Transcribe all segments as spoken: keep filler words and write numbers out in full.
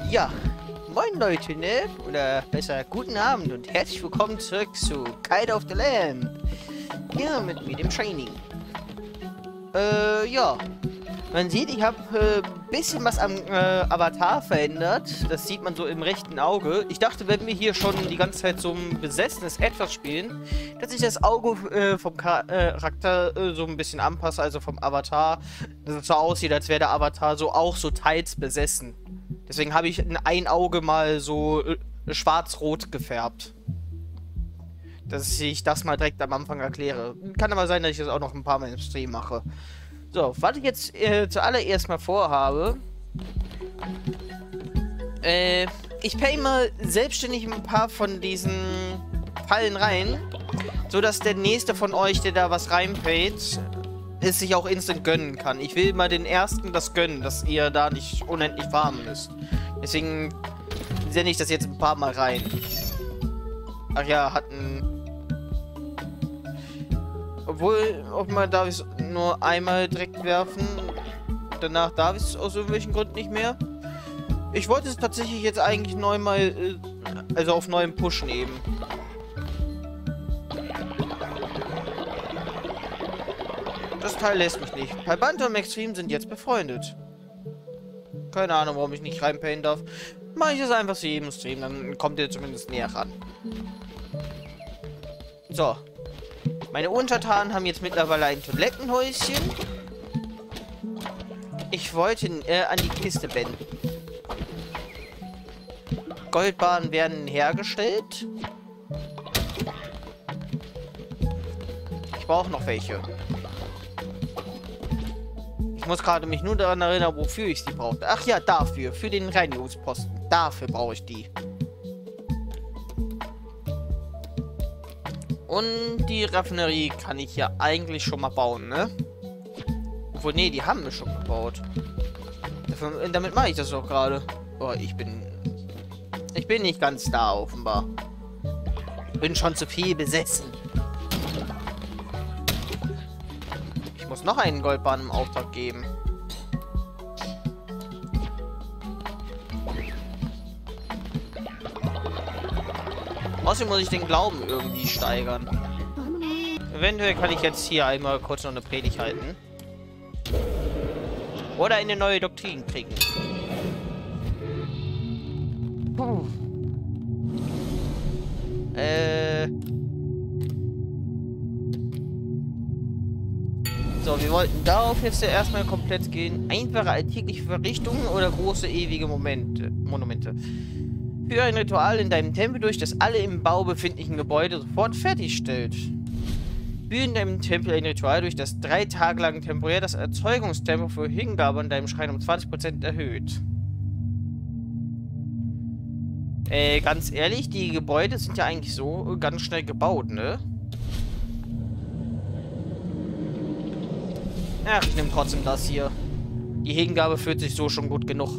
Ja, moin Leute, ne? Oder besser, guten Abend und herzlich willkommen zurück zu Cult of the Lamb. Ja, mit mir, dem Shining. Äh, ja. Man sieht, ich habe ein äh, bisschen was am äh, Avatar verändert. Das sieht man so im rechten Auge. Ich dachte, wenn wir hier schon die ganze Zeit so ein besessenes Etwas spielen, dass ich das Auge äh, vom Charakter äh, so ein bisschen anpasse, also vom Avatar. Dass es so aussieht, als wäre der Avatar so auch so teils besessen. Deswegen habe ich in ein Auge mal so äh, schwarz-rot gefärbt. Dass ich das mal direkt am Anfang erkläre. Kann aber sein, dass ich das auch noch ein paar Mal im Stream mache. So, was ich jetzt äh, zuallererst mal vorhabe, äh, ich pay mal selbstständig ein paar von diesen Fallen rein, so dass der nächste von euch, der da was reinpayt, es sich auch instant gönnen kann. Ich will mal den ersten das gönnen, dass ihr da nicht unendlich farmen müsst. Deswegen sende ich das jetzt ein paar Mal rein. Ach ja, hat ein... Obwohl, ob man darf ich es nur einmal direkt werfen. Danach darf ich es aus irgendwelchen Gründen nicht mehr. Ich wollte es tatsächlich jetzt eigentlich neu mal, äh, also auf neuem pushen eben. Das Teil lässt mich nicht. Palbante und Maxtreme sind jetzt befreundet. Keine Ahnung, warum ich nicht reinpayen darf. Mache ich es einfach zu jedem Stream, dann kommt ihr zumindest näher ran. So. Meine Untertanen haben jetzt mittlerweile ein Toilettenhäuschen. Ich wollte äh, an die Kiste beenden. Goldbarren werden hergestellt. Ich brauche noch welche. Ich muss gerade mich nur daran erinnern, wofür ich sie brauchte. Ach ja, dafür. Für den Reinigungsposten. Dafür brauche ich die. Und die Raffinerie kann ich ja eigentlich schon mal bauen, ne? Obwohl, nee, die haben wir schon gebaut. Dafür, damit mache ich das doch gerade. Oh, ich bin... Ich bin nicht ganz da, offenbar. Bin schon zu viel besessen. Ich muss noch einen Goldbarren im Auftrag geben. Außerdem muss ich den Glauben irgendwie steigern. Eventuell kann ich jetzt hier einmal kurz noch eine Predigt halten. Oder eine neue Doktrin kriegen. Puh. Äh. So, wir wollten darauf jetzt ja erstmal komplett gehen. Einfache alltägliche Verrichtungen oder große ewige Momente, Monumente. Für ein Ritual in deinem Tempel durch, das alle im Bau befindlichen Gebäude sofort fertigstellt. Führe in deinem Tempel ein Ritual durch, das drei Tage lang temporär das Erzeugungstempo für Hingabe an deinem Schrein um zwanzig Prozent erhöht. Äh, ganz ehrlich, die Gebäude sind ja eigentlich so ganz schnell gebaut, ne? Ach, ich nehme trotzdem das hier. Die Hingabe fühlt sich so schon gut genug.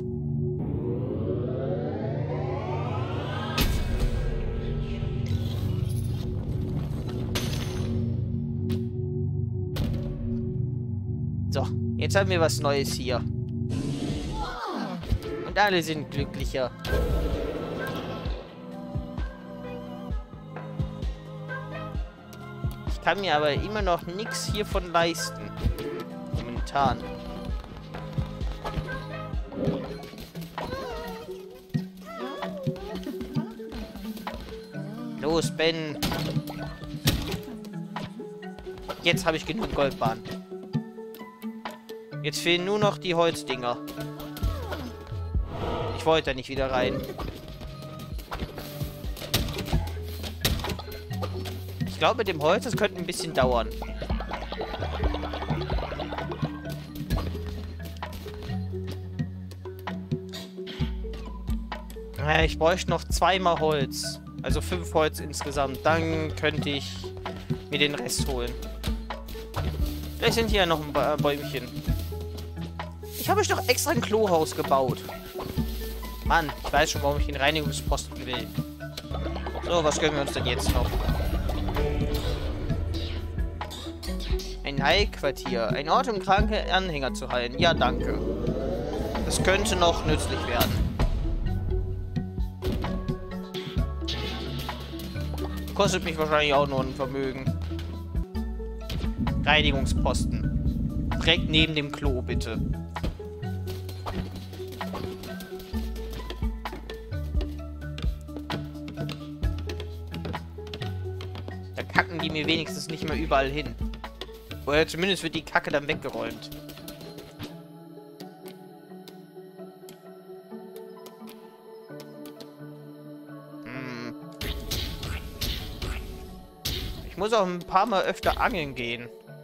So, jetzt haben wir was Neues hier. Und alle sind glücklicher. Ich kann mir aber immer noch nichts hiervon leisten. Momentan. Los, Ben. Jetzt habe ich genug Goldbarren. Jetzt fehlen nur noch die Holzdinger. Ich wollte da nicht wieder rein. Ich glaube, mit dem Holz, das könnte ein bisschen dauern. Ich bräuchte noch zweimal Holz. Also fünf Holz insgesamt. Dann könnte ich mir den Rest holen. Vielleicht sind hier noch ein paar Bäumchen. Ich habe euch doch extra ein Klohaus gebaut. Mann, ich weiß schon, warum ich den Reinigungsposten will. So, was gönnen wir uns denn jetzt noch? Ein Heilquartier. Ein Ort, um kranke Anhänger zu heilen. Ja, danke. Das könnte noch nützlich werden. kostet mich wahrscheinlich auch nur ein Vermögen. Reinigungsposten. Direkt neben dem Klo, bitte. Da kacken die mir wenigstens nicht mehr überall hin. Oder zumindest wird die Kacke dann weggeräumt. Hm. Ich muss auch ein paar Mal öfter angeln gehen.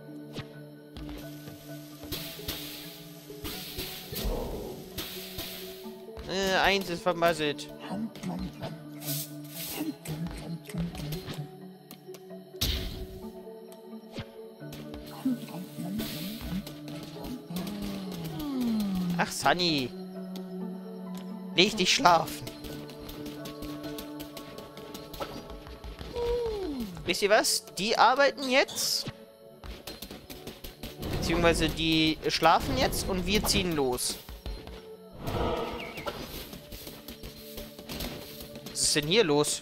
Äh, eins ist vermasselt. Ach, Sunny. Leg dich schlafen. Wisst ihr was? Die arbeiten jetzt. Beziehungsweise die schlafen jetzt und wir ziehen los. Was ist denn hier los?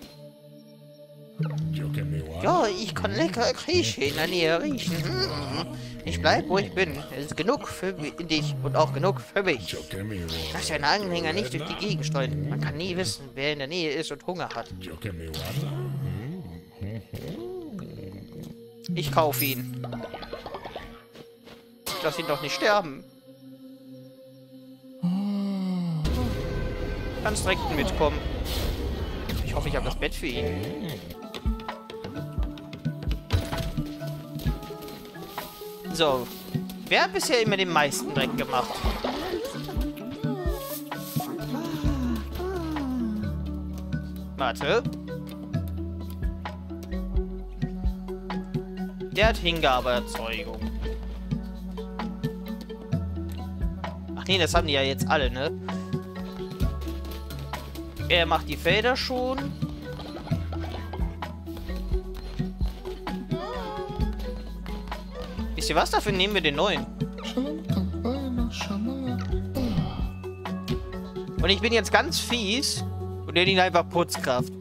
Ja, ich kann lecker Grieche in der Nähe riechen. Hm. Ich bleib, wo ich bin. Es ist genug für dich und auch genug für mich. Lass deine Anhänger nicht durch die Gegend streuen. Man kann nie wissen, wer in der Nähe ist und Hunger hat. Ich kaufe ihn. Lass ihn doch nicht sterben. Kannst direkt mitkommen. Ich hoffe, ich habe das Bett für ihn. So. Wer hat bisher immer den meisten Dreck gemacht? Warte. Der hat Hingabeerzeugung. Ach nee, das haben die ja jetzt alle, ne? Er macht die Felder schon. Wisst ihr was? Dafür nehmen wir den neuen. Und ich bin jetzt ganz fies und nenne ihn einfach Putzkraft.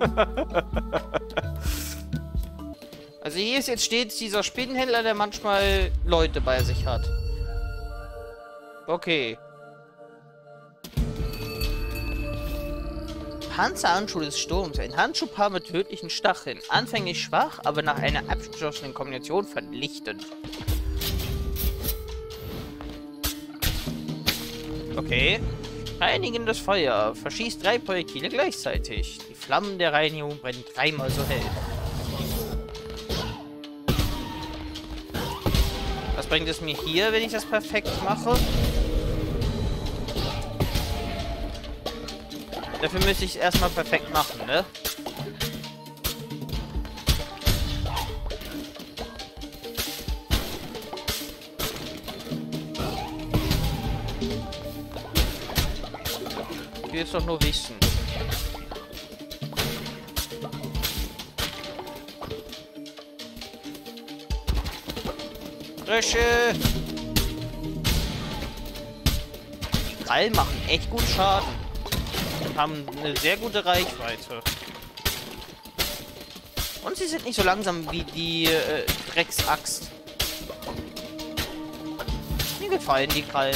Also hier ist jetzt stets dieser Spinnenhändler, der manchmal Leute bei sich hat. Okay. Panzerhandschuh des Sturms. Ein Handschuhpaar mit tödlichen Stacheln. Anfänglich schwach, aber nach einer abgeschlossenen Kombination vernichtend. Okay. Reinigendes Feuer. Verschießt drei Projektile gleichzeitig. Die Flammen der Reinigung brennen dreimal so hell. Was bringt es mir hier, wenn ich das perfekt mache? Dafür müsste ich es erstmal perfekt machen, ne? Ich will es doch nur wissen. Frösche! Die Krallen machen echt gut Schaden. Haben eine sehr gute Reichweite. Und sie sind nicht so langsam wie die äh, Drecksaxt. Mir gefallen die Krallen.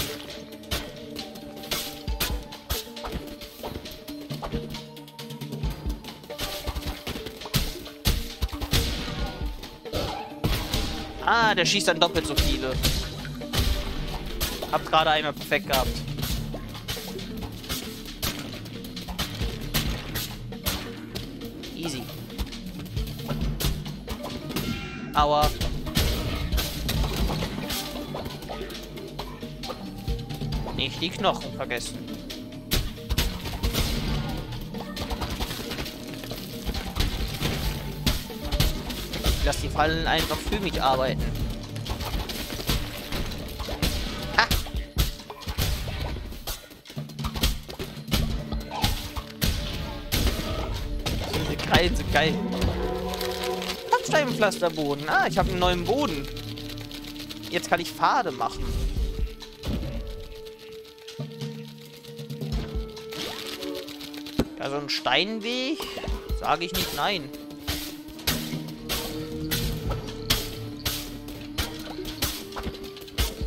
Ah, der schießt dann doppelt so viele. Hab gerade einmal perfekt gehabt. Easy. Aua. Nicht die Knochen vergessen. Lass die Fallen einfach für mich arbeiten. Ha! Diese Krallen sind geil. Sandsteinpflasterboden. Ah, ich habe einen neuen Boden. Jetzt kann ich Pfade machen. Also ein Steinweg? Sage ich nicht nein.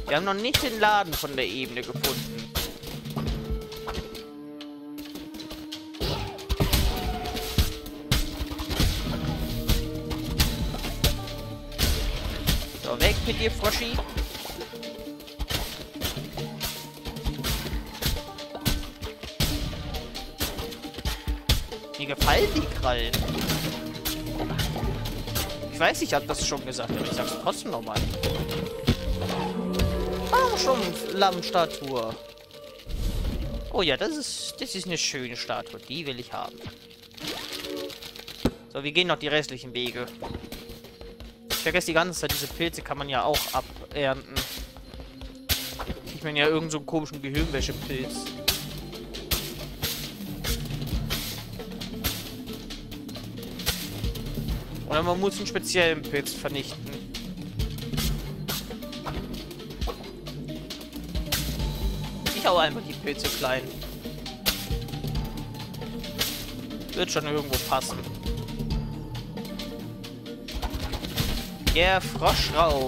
Wir haben noch nicht den Laden von der Ebene gefunden. So, weg mit dir, Froschi. Mir gefallen die Krallen. Ich weiß, ich habe das schon gesagt, aber ich sag's trotzdem nochmal. Baumstumpf, Lammstatue. Oh ja, das ist, das ist eine schöne Statue. Die will ich haben. So, wir gehen noch die restlichen Wege. Ich vergesse die ganze Zeit, diese Pilze kann man ja auch abernten. Ich meine ja irgend so einen komischen Gehirnwäschepilz. Oder man muss einen speziellen Pilz vernichten. Ich hau einfach die Pilze klein. Wird schon irgendwo passen. Der Froschraum.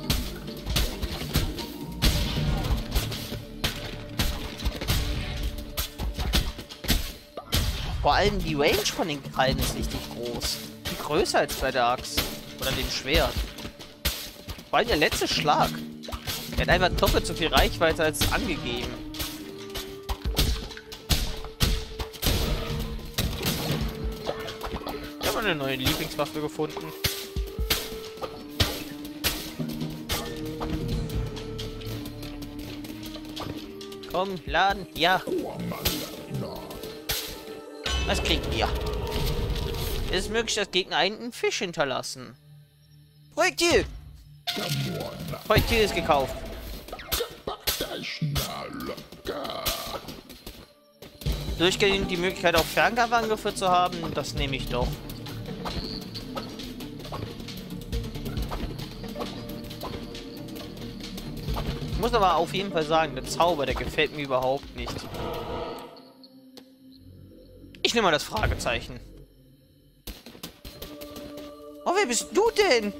Vor allem die Range von den Krallen ist richtig groß. Viel größer als bei der Axt. Oder dem Schwert. Vor allem der letzte Schlag. Der hat einfach doppelt so viel Reichweite als angegeben. Ich habe eine neue Lieblingswaffe gefunden. Komm, laden. Ja. Was kriegen wir? Es ist möglich, dass Gegner einen Fisch hinterlassen. Projektil! Projektil ist gekauft. Durchgehend die Möglichkeit, auch Fernkampfangriffe zu haben, das nehme ich doch. Ich muss aber auf jeden Fall sagen, der Zauber, der gefällt mir überhaupt nicht. Ich nehme mal das Fragezeichen. Oh, wer bist du denn?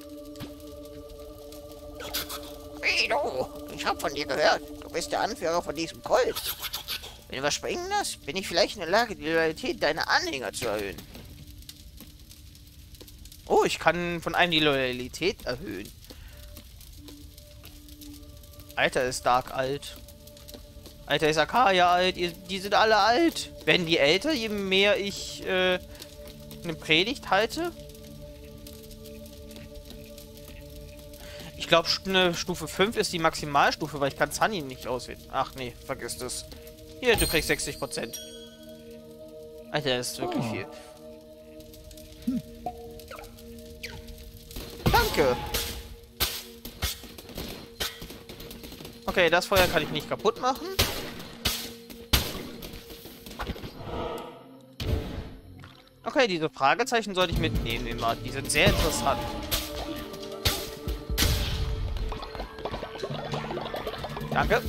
Hey, du! Ich hab von dir gehört. Du bist der Anführer von diesem Kult. Wenn du was springen lässt, bin ich vielleicht in der Lage, die Loyalität deiner Anhänger zu erhöhen. Oh, ich kann von einem die Loyalität erhöhen. Alter, ist Dark alt. Alter, ist Akaya alt. Ihr, die sind alle alt. Werden die älter, je mehr ich äh, eine Predigt halte? Ich glaube, eine Stufe fünf ist die Maximalstufe, weil ich kann Sunny nicht auswählen. Ach nee, vergiss das. Hier, du kriegst sechzig Prozent. Alter, das ist wirklich viel. Hm. Danke. Okay, das Feuer kann ich nicht kaputt machen. Okay, diese Fragezeichen sollte ich mitnehmen immer. Die sind sehr interessant. Danke.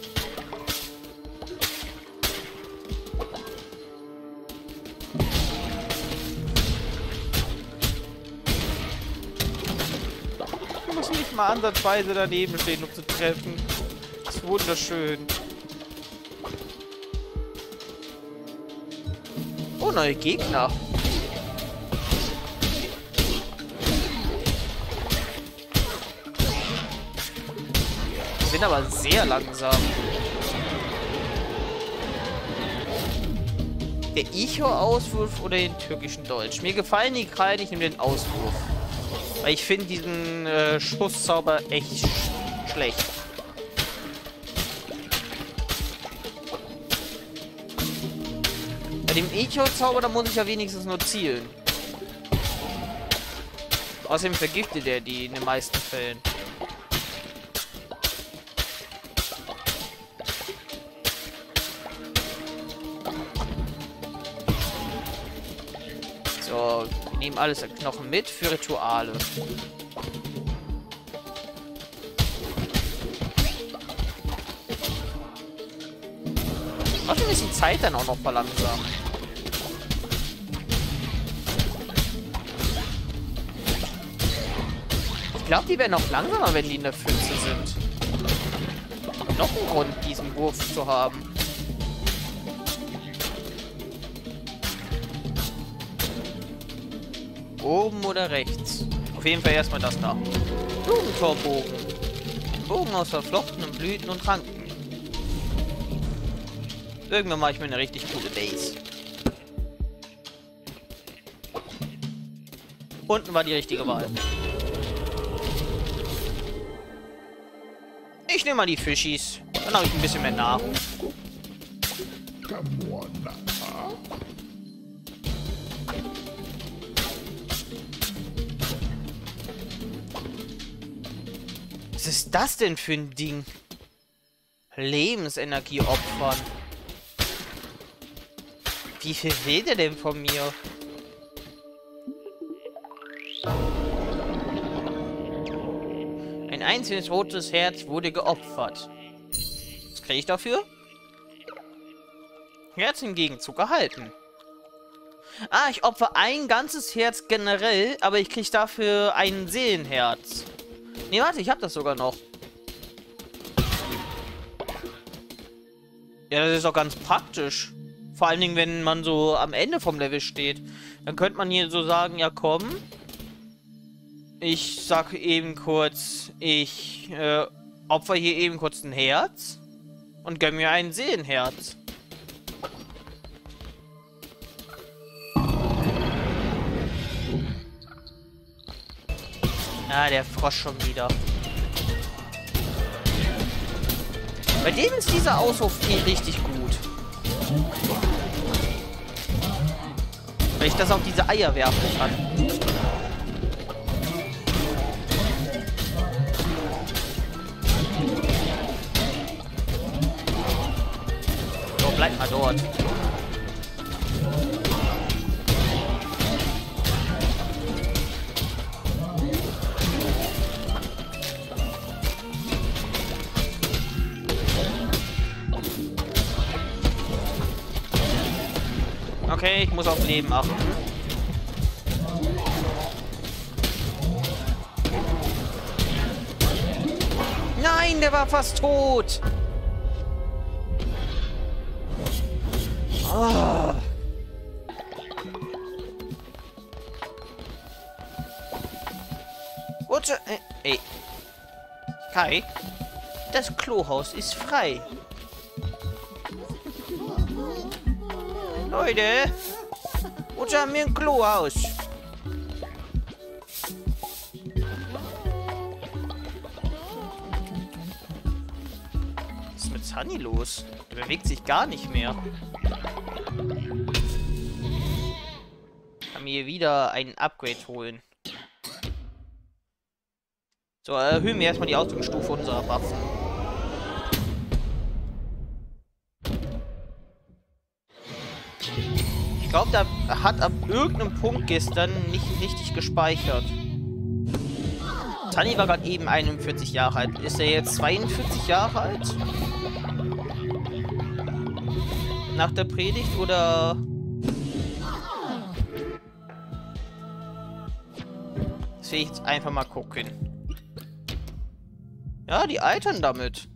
Ich muss nicht mal ansatzweise daneben stehen, um zu treffen. Das ist wunderschön. Oh, neue Gegner. Die sind aber sehr langsam. Der Icho-Auswurf oder den türkischen Dolch? Mir gefallen die Krallen, ich nehme den Auswurf. Weil ich finde diesen äh, Schusszauber echt sch schlecht. Bei dem Icho-Zauber, da muss ich ja wenigstens nur zielen. Außerdem vergiftet er die in den meisten Fällen. So, wir nehmen alles an Knochen mit für Rituale. Trotzdem ist die Zeit dann auch noch verlangsamt. Ich glaube, die werden auch langsamer, wenn die in der Pfütze sind. noch einen Grund, diesen Wurf zu haben. Oben oder rechts? Auf jeden Fall erstmal das da. Blumentorbogen. Bogen aus verflochtenen Blüten und Ranken. Irgendwann mache ich mir eine richtig coole Base. Unten war die richtige Wahl. Ich nehme mal die Fischis. Dann habe ich ein bisschen mehr Nahrung. Was ist das denn für ein Ding? Lebensenergie opfern. Wie viel will der denn von mir? Ein einzelnes rotes Herz wurde geopfert. Was kriege ich dafür? Herz im Gegenzug erhalten. Ah, ich opfer ein ganzes Herz generell, aber ich kriege dafür ein Seelenherz. Nee, warte, ich habe das sogar noch. Ja, das ist auch ganz praktisch. Vor allen Dingen, wenn man so am Ende vom Level steht. Dann könnte man hier so sagen, ja komm. Ich sag eben kurz, ich äh, opfer hier eben kurz ein Herz. Und gönn mir ein Seelenherz. Ah, der Frosch schon wieder. Bei dem ist dieser Ausruf richtig gut. Weil ich das auf diese Eier werfen kann. So, bleib mal dort. Okay, ich muss auf Leben achten. Nein, der war fast tot. Oh. Warte, äh, ey. Kai, das Klohaus ist frei. Leute, wo haben wir ein Klohaus? Was ist mit Sunny los? Der bewegt sich gar nicht mehr. Kann mir wieder ein Upgrade holen. So, erhöhen wir erstmal die Ausdrucksstufe unserer Waffen. Ich glaube, da hat ab irgendeinem Punkt gestern nicht richtig gespeichert. Sunny war gerade eben einundvierzig Jahre alt. Ist er jetzt zweiundvierzig Jahre alt? Nach der Predigt oder... Das will ich jetzt einfach mal gucken. Ja, die altern damit.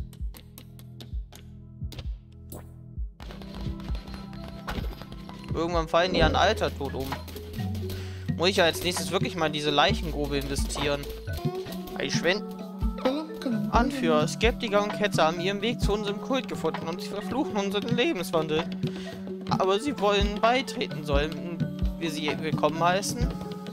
Irgendwann fallen die an Altertod um. Muss ich ja als nächstes wirklich mal in diese Leichengrube investieren. Eichschwen. Anführer, Skeptiker und Ketzer haben ihren Weg zu unserem Kult gefunden und sie verfluchen unseren Lebenswandel. Aber sie wollen beitreten, sollen wir sie willkommen heißen?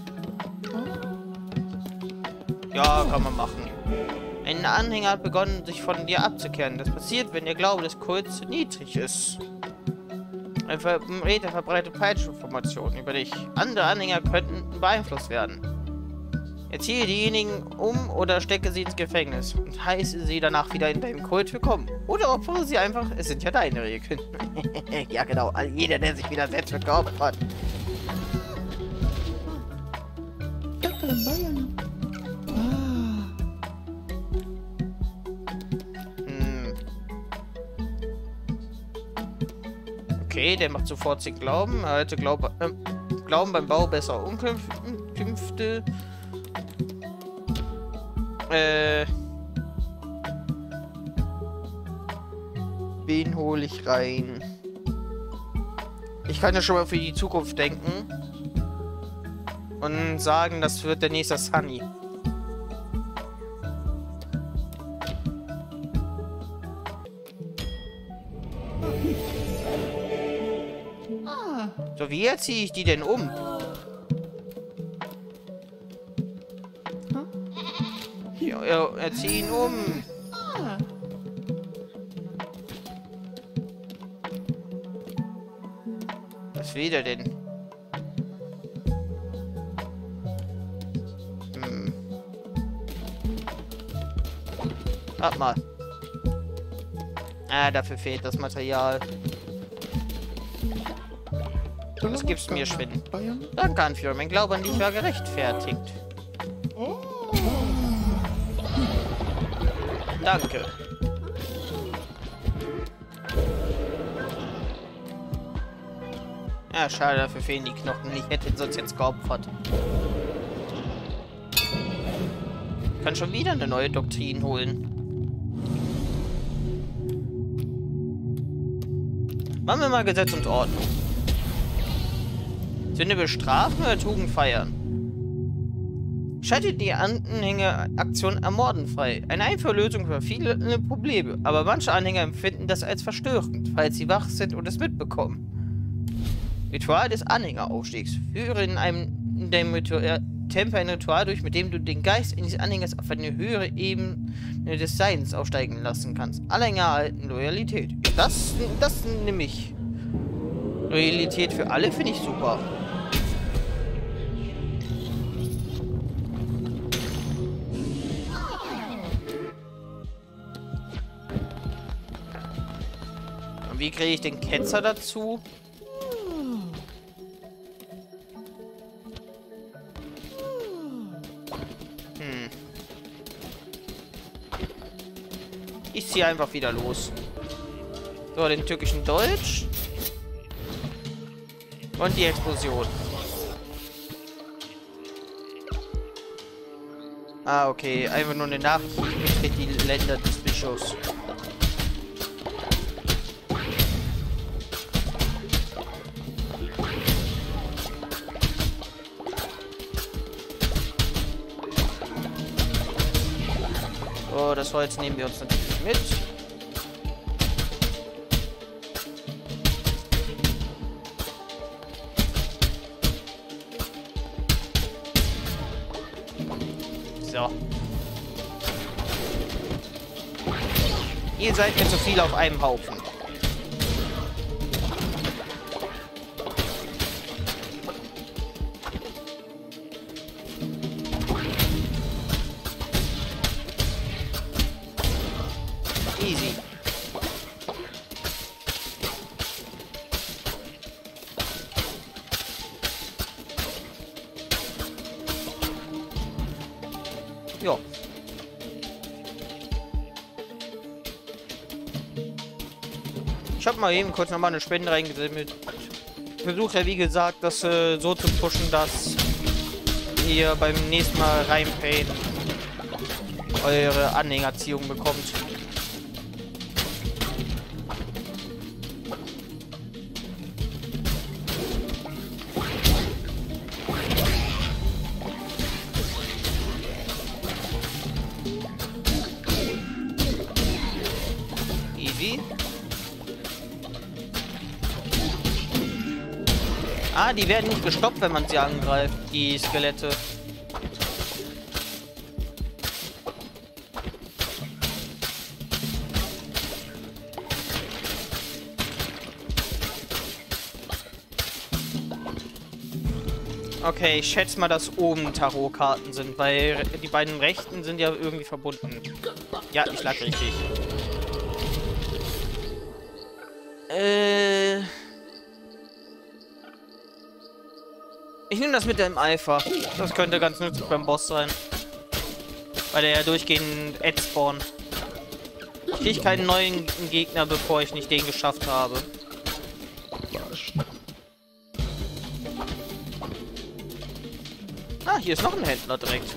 Ja, kann man machen. Ein Anhänger hat begonnen, sich von dir abzukehren. Das passiert, wenn der Glaube des Kults zu niedrig ist. Ein Verräter verbreitet Falschinformationen über dich. Andere Anhänger könnten beeinflusst werden. Erziehe diejenigen um oder stecke sie ins Gefängnis und heiße sie danach wieder in deinem Kult willkommen. Oder opfere sie einfach, es sind ja deine Regeln. Ja genau, jeder, der sich widersetzt, wird geopfert. Hm. Okay, der macht sofort den Glauben. Erhalte Glaube, äh, Glauben beim Bau besser Unkünfte. Äh. Wen hole ich rein? Ich kann ja schon mal für die Zukunft denken. Und sagen, das wird der nächste Sunny. So, wie erziehe ich die denn um? Ja, ja, erzieh ihn um. Was will der denn? Hm. Warte mal. Ah, dafür fehlt das Material. Das gibt's mir, Schwinn. Danke, Anführer. Mein Glaube an dich war gerechtfertigt. Danke. Ja, schade, dafür fehlen die Knochen. Ich hätte ihn sonst jetzt geopfert. Ich kann schon wieder eine neue Doktrin holen. Machen wir mal Gesetz und Ordnung. Sünde bestrafen oder Tugend feiern? Schaltet die Anhängeraktion Ermorden frei. Eine einfache Lösung für viele Probleme, aber manche Anhänger empfinden das als verstörend, falls sie wach sind und es mitbekommen. Ritual des Anhängeraufstiegs. Führe in einem in deinem Ritual, Tempel ein Ritual durch, mit dem du den Geist eines Anhängers auf eine höhere Ebene des Seins aufsteigen lassen kannst. Anhänger erhalten Loyalität. Das, das nehme ich. Loyalität für alle finde ich super. Und wie kriege ich den Ketzer dazu? Hm. Ich ziehe einfach wieder los. So, den türkischen Dolch. Und die Explosion. Ah, okay. Einfach nur eine Nachricht für die Länder des Bischofs. So, das Holz nehmen wir uns natürlich mit. So. Ihr seid mir zu viel auf einem Haufen. Easy. Jo. Ich habe mal eben kurz nochmal eine Spende reingesammelt. Ich versuche ja, wie gesagt, das äh, so zu pushen, dass ihr beim nächsten Mal reinpayen eure Anhängerziehung bekommt. Easy. Ah, die werden nicht gestoppt, wenn man sie angreift, die Skelette. Okay, ich schätze mal, dass oben Tarotkarten sind, weil die beiden rechten sind ja irgendwie verbunden. Ja, ich lag richtig. Äh... Ich nehme das mit dem Eifer. Das könnte ganz nützlich beim Boss sein. Weil der ja durchgehend Ad spawnt. Ich kriege keinen neuen Gegner, bevor ich nicht den geschafft habe. Ah, hier ist noch ein Händler direkt.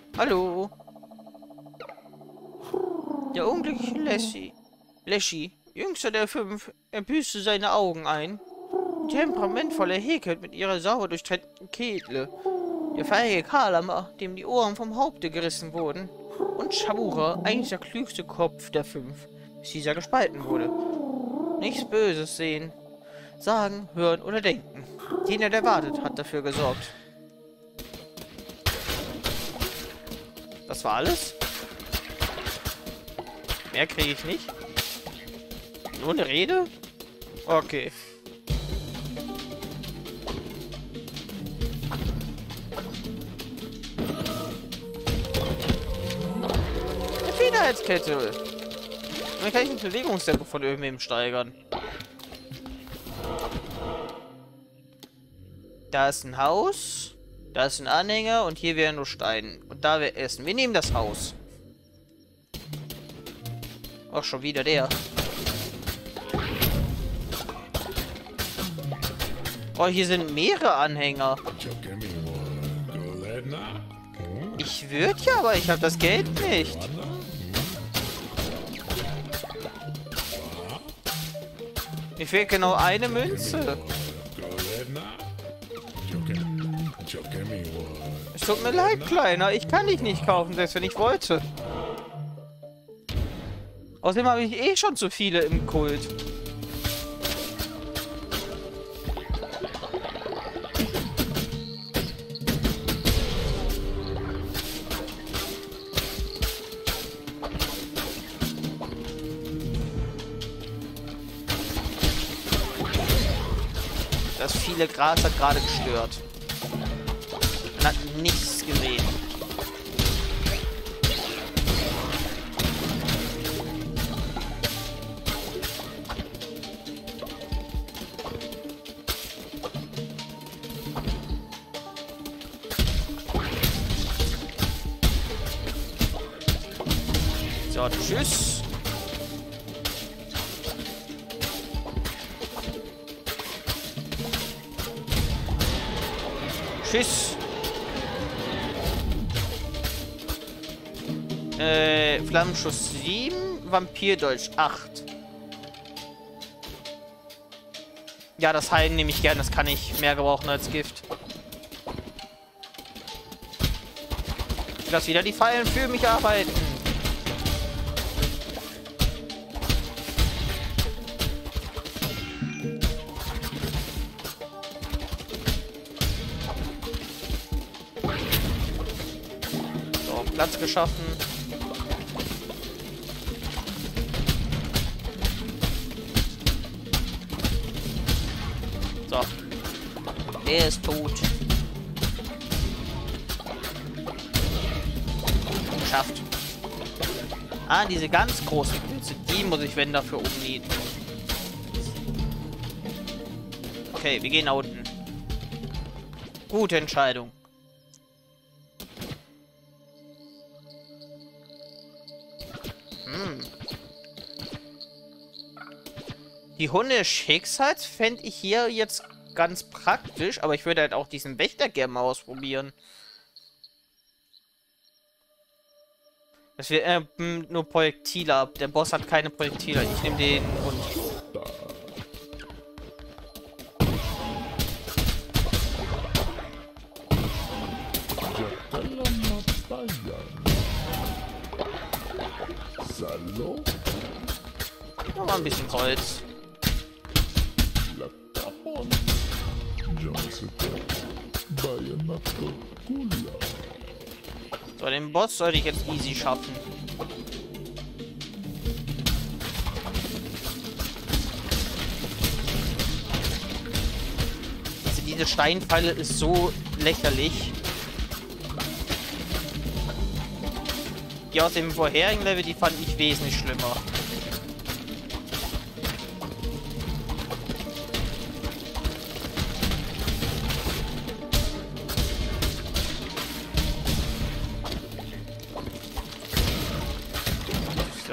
Hallo. Der unglückliche Leshy. Leshy Jüngster der fünf, er büßte seine Augen ein. Die temperamentvolle Heket mit ihrer sauber durchtrennten Kehle. Der feige Kalama, dem die Ohren vom Haupte gerissen wurden. Und Shabura, eigentlich der klügste Kopf der fünf, bis dieser gespalten wurde. Nichts Böses sehen, sagen, hören oder denken. Jener, der wartet, hat dafür gesorgt. Das war alles? Mehr kriege ich nicht. Nur eine Rede? Okay. Eine Federheitskette. Dann kann ich ein Bewegungstempo von irgendwem steigern. Da ist ein Haus. Da ist ein Anhänger und hier wäre nur Stein. Und da wäre Essen. Wir nehmen das Haus. Ach, schon wieder der. Oh, hier sind mehrere Anhänger. Ich würde ja, aber ich habe das Geld nicht. Mir fehlt genau eine Münze. Es tut mir leid, Kleiner. Ich kann dich nicht kaufen, selbst wenn ich wollte. Außerdem habe ich eh schon zu viele im Kult. Das viele Gras hat gerade gestört. Man hat nichts gesehen. So, tschüss. Tschüss. Äh, Flammenschuss sieben, Vampirdolch acht. Ja, das Heilen nehme ich gern, das kann ich mehr gebrauchen als Gift. Ich lasse wieder die Pfeilen für mich arbeiten. Platz geschaffen. So. Der ist tot. Geschafft. Ah, diese ganz großen Pilze, die muss ich, wenn, dafür umnieten. Okay, wir gehen nach unten. Gute Entscheidung. Die Hunde-Schicksals fände ich hier jetzt ganz praktisch, aber ich würde halt auch diesen Wächter gerne mal ausprobieren. Das wird äh, nur Projektile ab. Der Boss hat keine Projektile. Ich nehme den Hund. Nochmal ein bisschen Holz. So, den Boss sollte ich jetzt easy schaffen. Also diese Steinpfeile ist so lächerlich. Die aus dem vorherigen Level, die fand ich wesentlich schlimmer. So.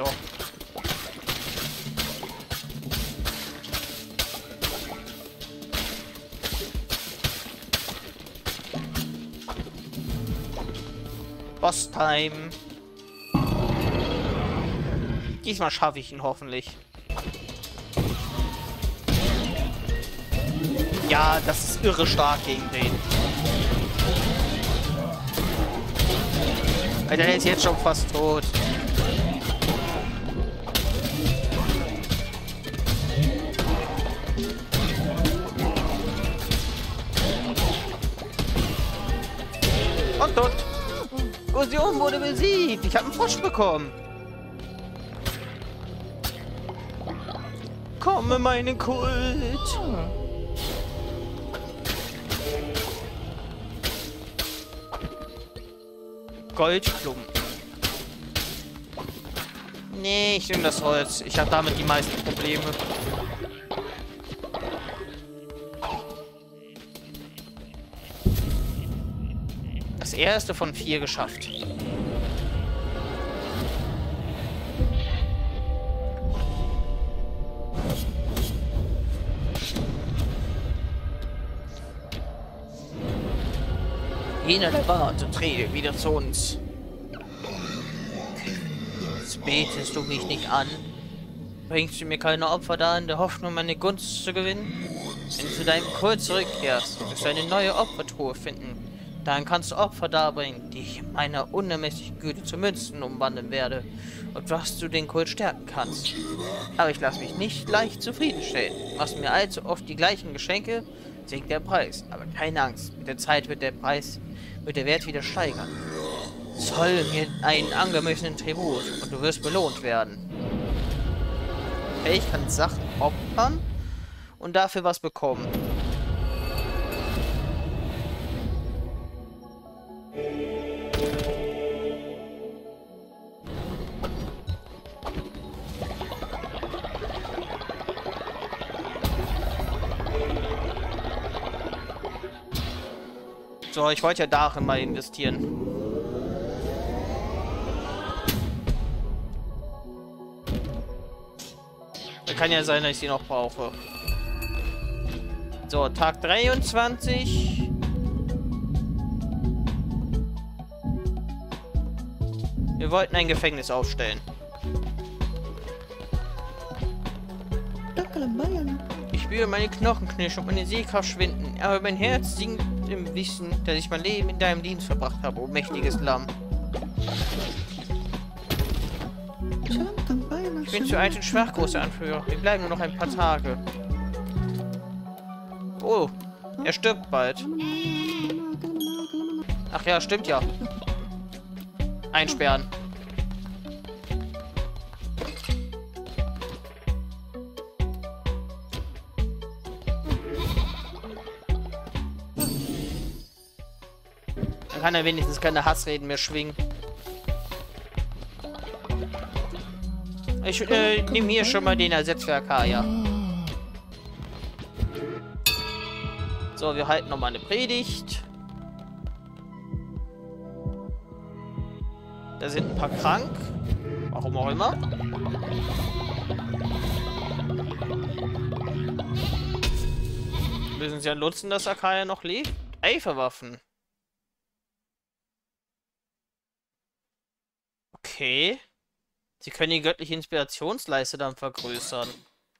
Boss Time. Diesmal schaffe ich ihn hoffentlich. Ja, das ist irre stark gegen den. Alter, der ist jetzt schon fast tot. Und tot. Fusion wurde besiegt. Ich habe einen Frosch bekommen. Komme, meine Kult. Goldklumpen. Nee, ich nehme das Holz. Ich habe damit die meisten Probleme. Das erste von vier geschafft. Jener der Warte, trete wieder zu uns. Jetzt betest du mich nicht an. Bringst du mir keine Opfer dar, in der Hoffnung, meine Gunst zu gewinnen? Wenn du zu deinem Kult zurückkehrst, wirst du eine neue Opfertruhe finden. Dann kannst du Opfer darbringen, die ich in meiner unermesslichen Güte zu Münzen umwandeln werde. Und was du den Kult stärken kannst. Aber ich lasse mich nicht leicht zufriedenstellen. Machst mir allzu oft die gleichen Geschenke, sinkt der Preis. Aber keine Angst, mit der Zeit wird der Preis, wird der Wert wieder steigern. Zoll mir einen angemessenen Tribut und du wirst belohnt werden. Okay, ich kann Sachen opfern und dafür was bekommen. So, ich wollte ja darin mal investieren. Kann ja sein, dass ich sie noch brauche. So, Tag dreiundzwanzig. Wir wollten ein Gefängnis aufstellen. Ich spüre meine Knochen knirschen und meine Sehkraft schwinden. Aber mein Herz singt im Wissen, dass ich mein Leben in deinem Dienst verbracht habe, o mächtiges Lamm. Ich bin zu alt und schwach, großer Anführer. Wir bleiben nur noch ein paar Tage. Oh, er stirbt bald. Ach ja, stimmt ja. Einsperren. Dann kann er wenigstens keine Hassreden mehr schwingen. Ich äh, nehme hier schon mal den Ersatz für Akaya. So, wir halten noch mal eine Predigt. Da sind ein paar krank. Warum auch immer. Müssen sie ja nutzen, dass Akaya noch lebt. Eiferwaffen. Okay. Sie können die göttliche Inspirationsleiste dann vergrößern.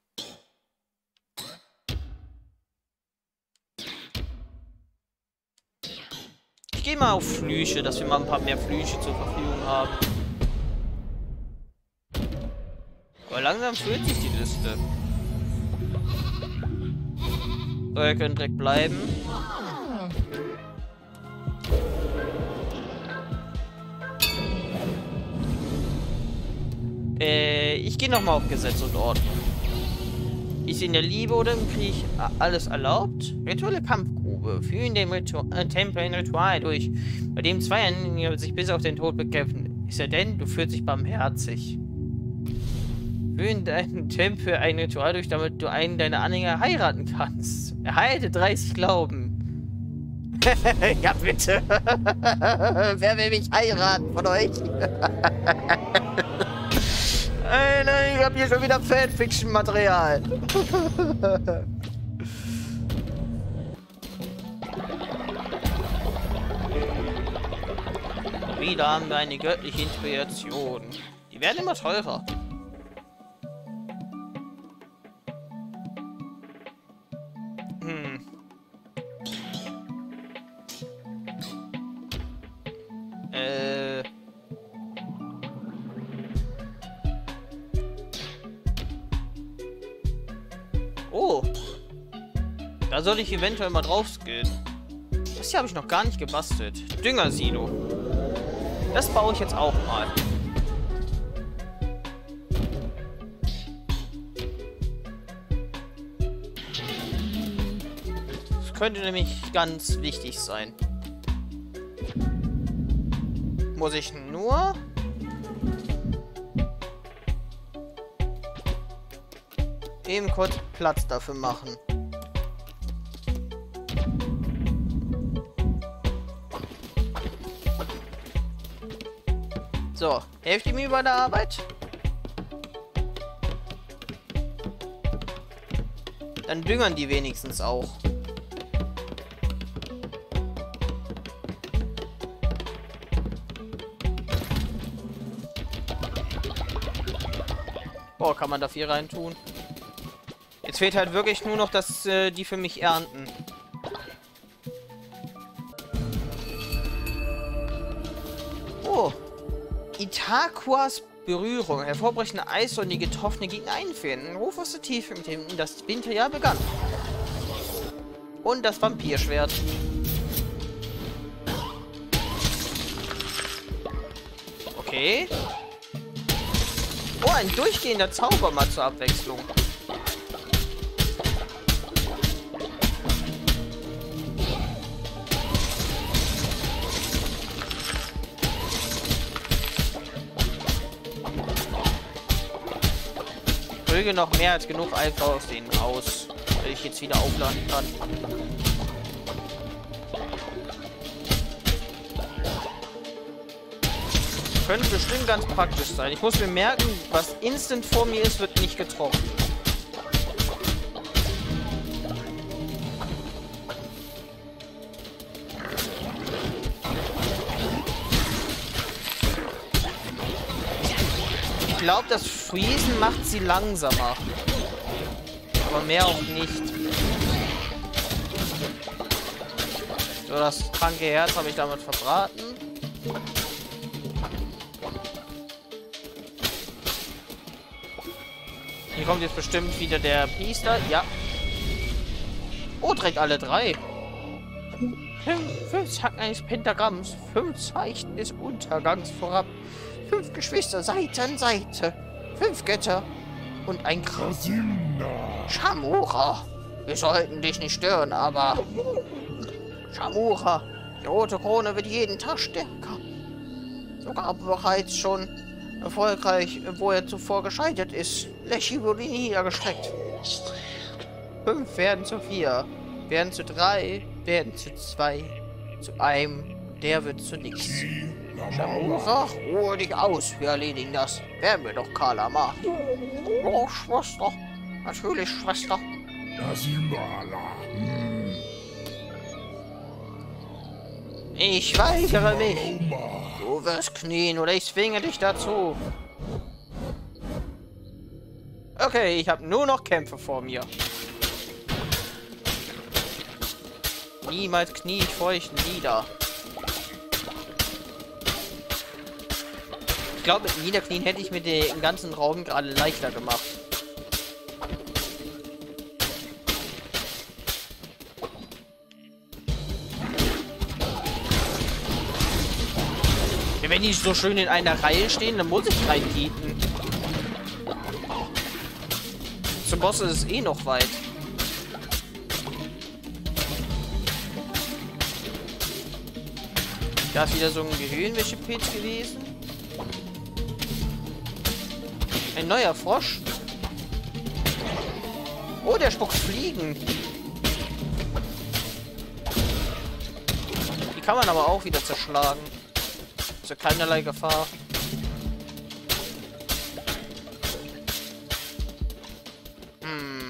Ich gehe mal auf Flüche, dass wir mal ein paar mehr Flüche zur Verfügung haben. Aber langsam füllt sich die Liste. So, ihr könnt direkt bleiben. Äh, ich gehe nochmal auf Gesetz und Ordnung. Ist in der Liebe oder im Krieg alles erlaubt? Rituelle Kampfgrube. Führen dem Ritu äh, Tempel ein Ritual durch, bei dem zwei Anhänger sich bis auf den Tod bekämpfen. Ist er denn, du fühlst dich barmherzig. Führen deinen Tempel ein Ritual durch, damit du einen deiner Anhänger heiraten kannst. Erhalte dreißig Glauben. Ja, bitte. Wer will mich heiraten von euch? Alter, ich hab hier schon wieder Fanfiction-Material. Wieder haben wir eine göttliche Inspiration. Die werden immer teurer. Hm. Oh. Da soll ich eventuell mal drauf skillen. Das hier habe ich noch gar nicht gebastelt. Düngersilo. Das baue ich jetzt auch mal. Das könnte nämlich ganz wichtig sein. Muss ich nur... eben kurz Platz dafür machen. So, helft ihr mir bei der Arbeit? Dann düngern die wenigstens auch. Oh, kann man da viel rein tun? Jetzt fehlt halt wirklich nur noch, dass äh, die für mich ernten. Oh. Itaquas Berührung. Hervorbrechende Eis und die getroffene Gegner einfinden. Ruf aus der Tiefe, mit dem das Winterjahr begann. Und das Vampirschwert. Okay. Oh, ein durchgehender Zauber mal zur Abwechslung. Krüge noch mehr als genug einfach aus denen aus, weil ich jetzt wieder aufladen kann. Könnte bestimmt ganz praktisch sein. Ich muss mir merken, was instant vor mir ist, wird nicht getroffen. Ich glaube, das Freezen macht sie langsamer. Aber mehr auch nicht. So, das kranke Herz habe ich damit verbraten. Hier kommt jetzt bestimmt wieder der Priester. Ja. Oh, direkt alle drei. Fünf, fünf Zacken eines Pentagramms. Fünf Zeichen des Untergangs vorab. Fünf Geschwister Seite an Seite. Fünf Götter. Und ein Kreis. Shamura. Wir sollten dich nicht stören, aber... Shamura. Die rote Krone wird jeden Tag stärker. Sogar bereits schon erfolgreich, wo er zuvor gescheitert ist. Leschi wurde niedergestreckt. Fünf werden zu vier. Werden zu drei. Werden zu zwei. Zu einem. Der wird zu nix. Shamura, ruhe dich aus. Wir erledigen das. Werden wir doch, Kalama. Oh, Schwester. Natürlich, Schwester. Ich weigere mich. Du wirst knien oder ich zwinge dich dazu. Okay, ich habe nur noch Kämpfe vor mir. Niemals knie ich vor euch nieder. Ich glaube, mit Niederknien hätte ich mir den ganzen Raum gerade leichter gemacht. Wenn die so schön in einer Reihe stehen, dann muss ich reinkieten. Zum Boss ist es eh noch weit. Da ist wieder so ein Gehirnwäschepilz gewesen. Ein neuer Frosch. Oh, der spuckt Fliegen. Die kann man aber auch wieder zerschlagen. Ist ja keinerlei Gefahr. Hm.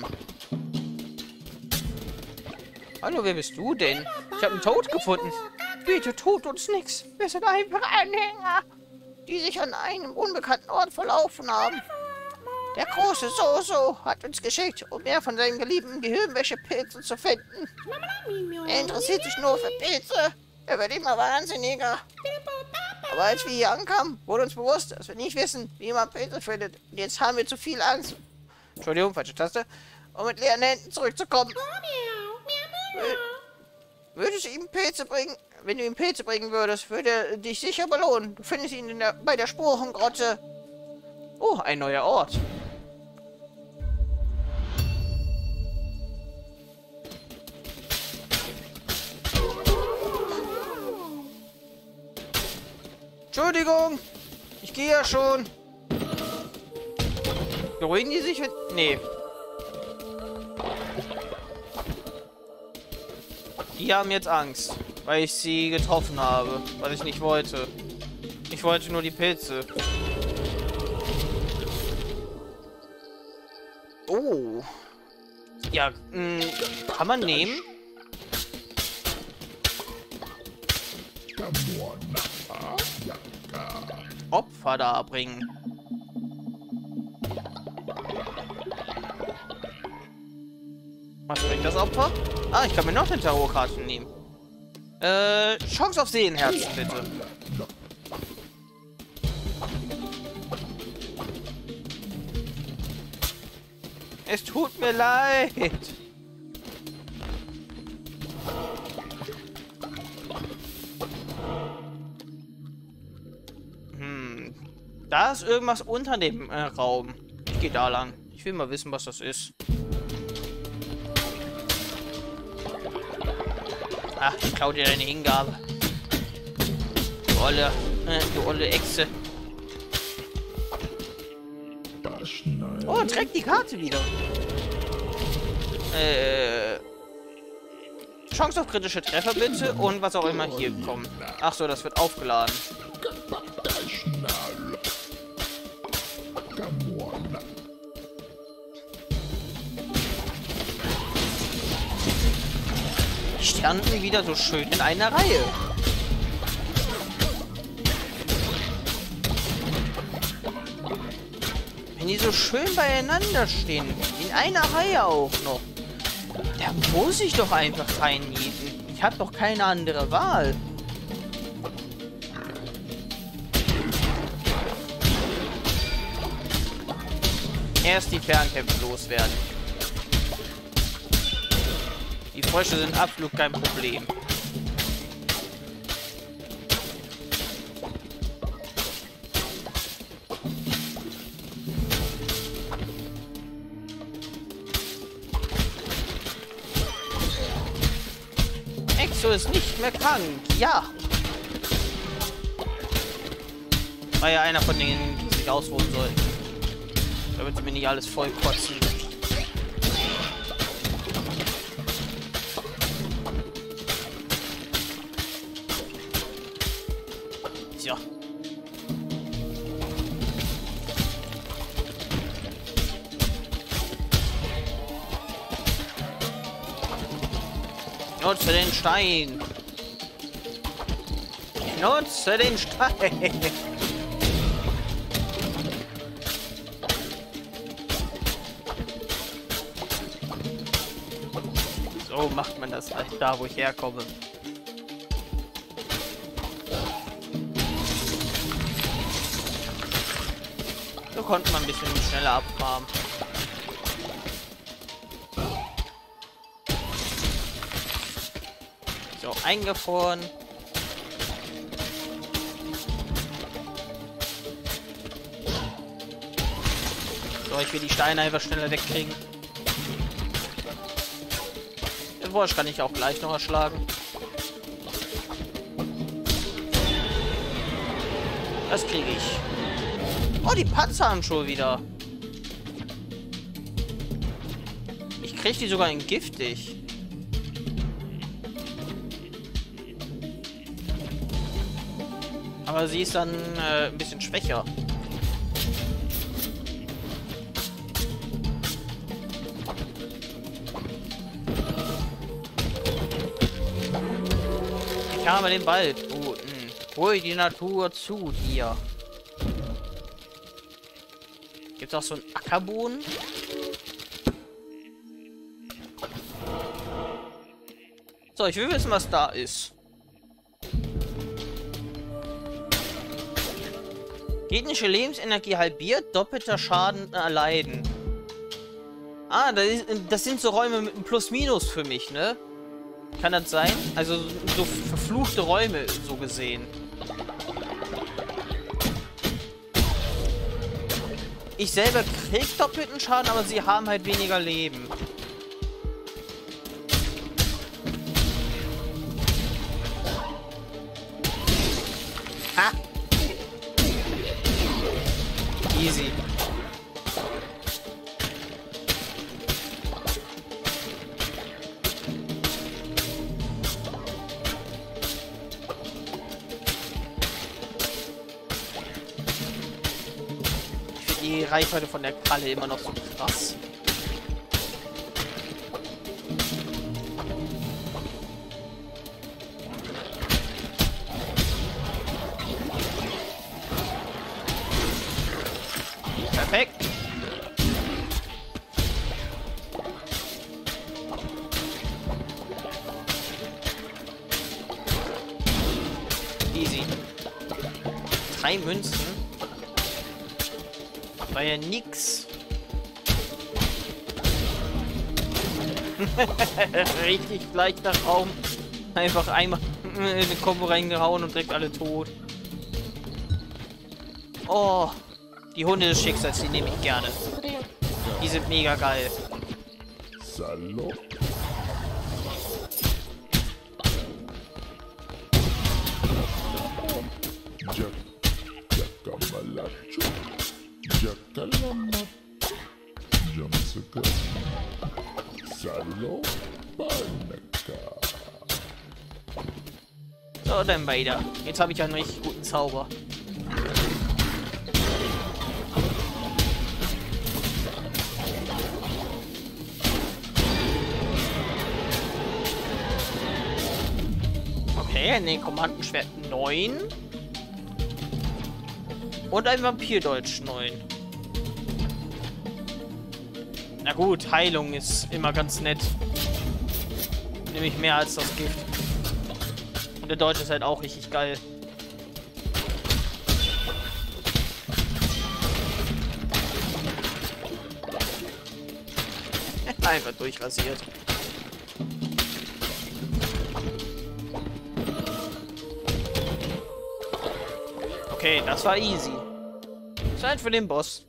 Hallo, wer bist du denn? Ich habe einen Tod gefunden. Bitte tut uns nichts. Wir sind einfach Anhänger, die sich an einem unbekannten Ort verlaufen haben. Der große Soso hat uns geschickt, um mehr von seinen geliebten Gehirnwäschepilzen zu finden. Er interessiert sich nur für Pilze. Er wird immer wahnsinniger. Aber als wir hier ankamen, wurde uns bewusst, dass wir nicht wissen, wie man Pilze findet. Und jetzt haben wir zu viel Angst. Entschuldigung, falsche Taste. um mit leeren Händen zurückzukommen. Würdest du ihm Pilze bringen? Wenn du ihm Pilze bringen würdest, würde er dich sicher belohnen. Du findest ihn in der, bei der Sporengrotte. Oh, ein neuer Ort. Entschuldigung, ich gehe ja schon. Beruhigen die sich? Nee. Die haben jetzt Angst, weil ich sie getroffen habe, was ich nicht wollte. Ich wollte nur die Pilze. Oh. Ja, mh, kann man nehmen? Opfer darbringen. Was bringt das Opfer? Ah, ich kann mir noch eine Tarotkarte nehmen. Äh, Chance auf Seelenherzen, bitte. Es tut mir leid. Hm. Da ist irgendwas unter dem äh, Raum. Ich gehe da lang. Ich will mal wissen, was das ist. Ach, ich klau dir deine Hingabe. Du olle, äh, du olle Echse. Oh, trägt die Karte wieder. Äh. Chance auf kritische Treffer bitte und was auch immer hier kommt. Ach so, das wird aufgeladen. Die standen wieder so schön in einer Reihe. Wenn die so schön beieinander stehen, in einer Reihe auch noch, da muss ich doch einfach reinnieten. Ich habe doch keine andere Wahl. Erst die Fernkämpfe loswerden. Die Frösche sind absolut kein Problem. Exo ist nicht mehr krank. Ja. War ja einer von denen, die sich ausruhen sollten. Damit sie mir nicht alles voll kotzen. Tja. Nutze den Stein. Nutze den Stein. So macht man das halt da, wo ich herkomme. So konnte man ein bisschen schneller abfarmen. So, eingefroren. So, ich will die Steine einfach schneller wegkriegen. Den Wursch kann ich auch gleich noch erschlagen. Das kriege ich. Oh, die Panzer haben schon wieder. Ich kriege die sogar in giftig. Aber sie ist dann äh, ein bisschen schwächer. Ich habe den Wald. Guten. Hol die Natur zu dir. Gibt es auch so einen Ackerboden? So, ich will wissen, was da ist. Gegnerische Lebensenergie halbiert, doppelter Schaden erleiden. Ah, das, ist, das sind so Räume mit einem Plus-Minus für mich, ne? Kann das sein? Also so verfluchte Räume, so gesehen. Ich selber krieg doppelten Schaden, aber sie haben halt weniger Leben. Ha! Easy. Die Reichweite von der Kralle immer noch so krass. Perfekt. Easy. Drei Münzen. War ja nix. Richtig leichter Raum. Einfach einmal in den Kombo reingehauen und direkt alle tot. Oh. Die Hunde des Schicksals, die nehme ich gerne. Die sind mega geil. Salo. So, dann weiter. Jetzt habe ich einen richtig guten Zauber. Okay, ein Nekromantenschwert neun. Und ein Vampirdeutsch neun. Na gut, Heilung ist immer ganz nett. Nämlich mehr als das Gift. Und der Deutsche ist halt auch richtig geil. Einfach durchrasiert. Okay, das war easy. Zeit für den Boss.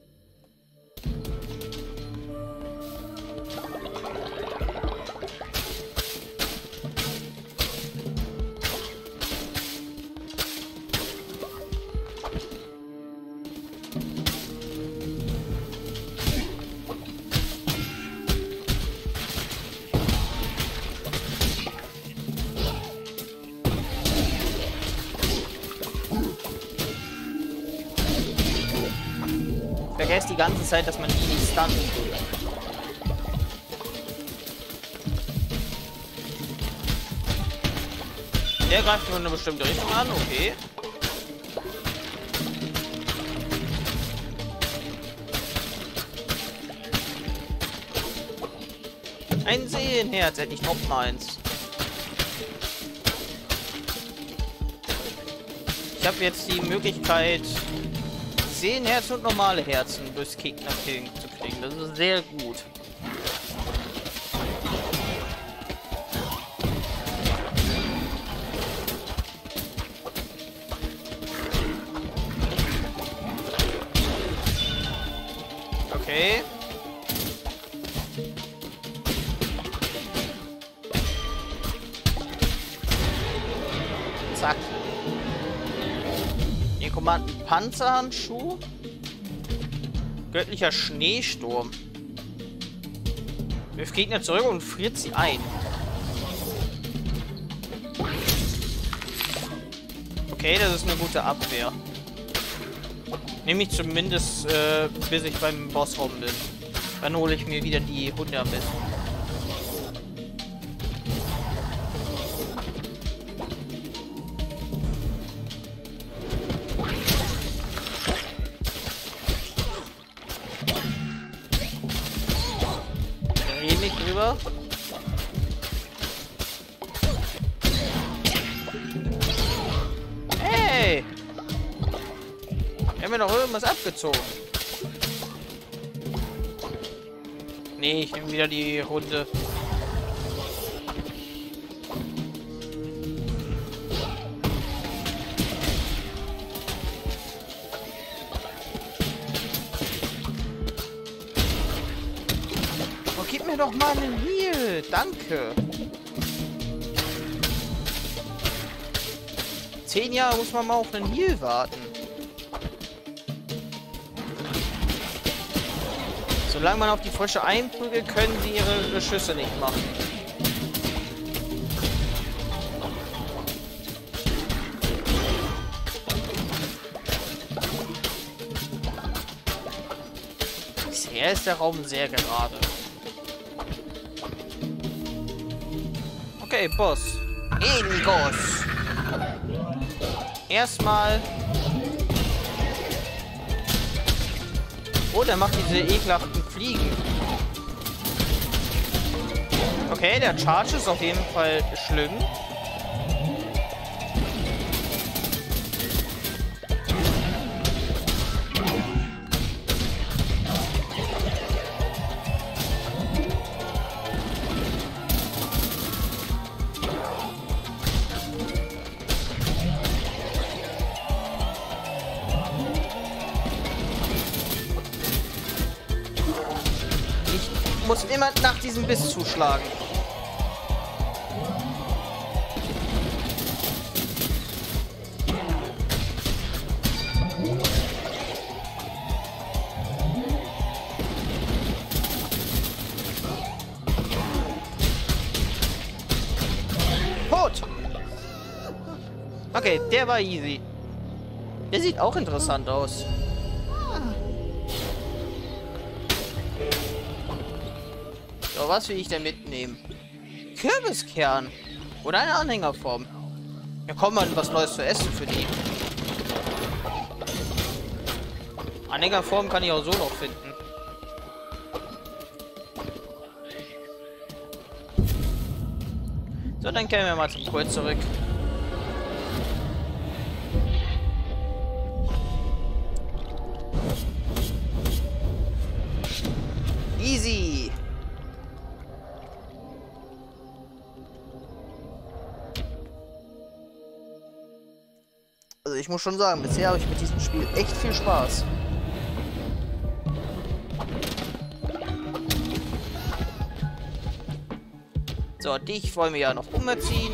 Ich vergesse die ganze Zeit, dass man ihn nicht stunt. Der greift in eine bestimmte Richtung an, okay. Ein Seelenherz, endlich noch eins. Ich habe jetzt die Möglichkeit, Seelenherzen und normale Herzen durchs Gegner-Killing zu kriegen. Das ist sehr gut. Okay. Zack. Nekromanten Panzerhandschuh. Göttlicher Schneesturm. Wirft Gegner zurück und friert sie ein. Okay, das ist eine gute Abwehr. Nehme ich zumindest, äh, bis ich beim Bossraum bin. Dann hole ich mir wieder die Hunde am besten. Rede nicht drüber. Hey! Wir haben mir doch irgendwas abgezogen. Nee, ich nehme wieder die Runde. Oh, gib mir doch mal einen Heal. Danke. Zehn Jahre muss man mal auf einen Heal warten. Solange man auf die Frösche einprügelt, können sie ihre Schüsse nicht machen. Bisher ist der Raum sehr gerade. Okay, Boss. Ingos. Erstmal. Oh, der macht diese ekelhaften Fliegen. Okay, der Charge ist auf jeden Fall schlimm. Muss immer nach diesem Biss zuschlagen. Tot! Okay, der war easy. Der sieht auch interessant aus. So, was will ich denn mitnehmen? Kürbiskern. Oder eine Anhängerform. Ja, komm mal, was Neues zu essen für die. Anhängerform kann ich auch so noch finden. So, dann kehren wir mal zum Kult zurück. Easy. Also ich muss schon sagen, bisher habe ich mit diesem Spiel echt viel Spaß. So, dich wollen wir ja noch umerziehen.